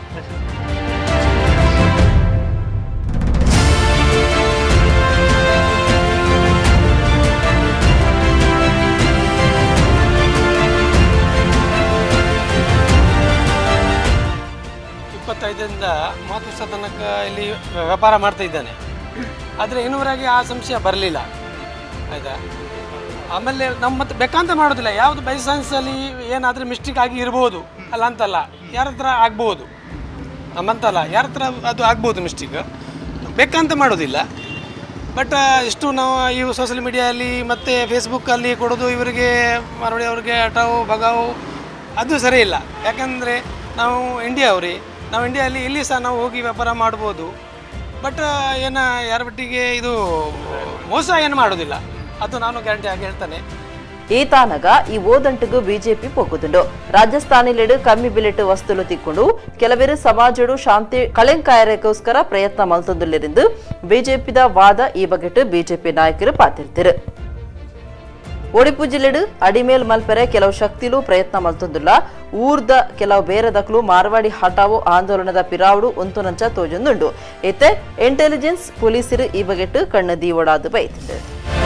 ಇಪ್ಪತ್ತೈದರಿಂದ ಮೂವತ್ತು ವರ್ಷ ತನಕ ಇಲ್ಲಿ ವ್ಯಾಪಾರ ಮಾಡ್ತಾ ಇದ್ದಾನೆ. ಆದರೆ ಇನ್ನೂವರೆಗೆ ಆ ಸಂಶಯ ಬರಲಿಲ್ಲ. ಆಯಿತಾ, ಆಮೇಲೆ ನಮ್ಮ ಮತ್ತೆ ಬೇಕಂತ ಮಾಡೋದಿಲ್ಲ, ಯಾವುದು ಬೈ ಸೈನ್ಸಲ್ಲಿ ಏನಾದರೂ ಮಿಸ್ಟೇಕ್ ಆಗಿ ಇರ್ಬೋದು, ಅಲ್ಲ ಅಂತಲ್ಲ, ಯಾರ ಹತ್ರ ಆಗ್ಬೋದು, ನಮ್ಮಂತಲ್ಲ ಯಾರ ಹತ್ರ ಅದು ಆಗ್ಬೋದು ಮಿಸ್ಟೇಕ್, ಬೇಕಂತ ಮಾಡೋದಿಲ್ಲ. ಬಟ್ ಇಷ್ಟು ನಾವು ಇವು ಸೋಷಿಯಲ್ ಮೀಡಿಯಲ್ಲಿ ಮತ್ತು ಫೇಸ್ಬುಕ್ಕಲ್ಲಿ ಕೊಡೋದು ಇವರಿಗೆ ಮರಳಿ ಅವ್ರಿಗೆ ಅಟಾವು ಬಗಾವು ಅದು ಸರಿ ಇಲ್ಲ. ಯಾಕಂದರೆ ನಾವು ಇಂಡಿಯಾವ್ರಿ, ನಾವು ಇಂಡಿಯಲ್ಲಿ ಇಲ್ಲಿ ಸಹ ನಾವು ಹೋಗಿ ವ್ಯಾಪಾರ ಮಾಡ್ಬೋದು. ಬಟ್ ಏನು ಯಾರ ಬಟ್ಟಿಗೆ ಇದು ಮೋಸ ಏನು ಮಾಡೋದಿಲ್ಲ, ಅದು ನಾನು ಗ್ಯಾರಂಟಿ ಆಗಿ ಹೇಳ್ತಾನೆ. ఈ తానగా ఈ ఓదంటుకు బీజేపీ పొక్కుతుండు. రాజస్థానిలేడు కమ్మి బిలెట్ వస్తువులు తిక్కుండు ಕೆಲವರು ಸಮಾಜಡು ಶಾಂತಿ ಕಳೆಂಕಾಯರಕ್ಕೋಸ್ಕರ ಪ್ರಯತ್ನ ಮಲ್ತೊಂದುಲ್ಲಿರಿಂದು ಬಿಜೆಪಿದ ವಾದ ಈ ಬಗೆಟ್ ಬಿಜೆಪಿ ನಾಯಕರು ಪಾತಿರ್ತಿರು. ಒಡಿಪು ಜಿಲ್ಲೆಡು ಅಡಿಮೇಲ್ ಮಲ್ಪೆರೆ ಕೆಲವು ಶಕ್ತಿಲು ಪ್ರಯತ್ನ ಮಲ್ತೊಂದುಲ್ಲ. ಊರ್ದ ಕೆಲವು ಬೇರೆದಕ್ಲು ಮಾರ್ವಾಡಿ ಹಟಾವು ಆಂದೋಲನದ ಪಿರಾವುಡು ಒಂತುನಂಚ ತೋಜೊಂದುಂಡು. ಇತ್ತೆ ಇಂಟೆಲಿಜೆನ್ಸ್ ಪೊಲೀಸರು ಈ ಬಗೆಟ್ ಕಣ್ಣದಿ ಓಡಾದು ಬೈತಿದ್ರು.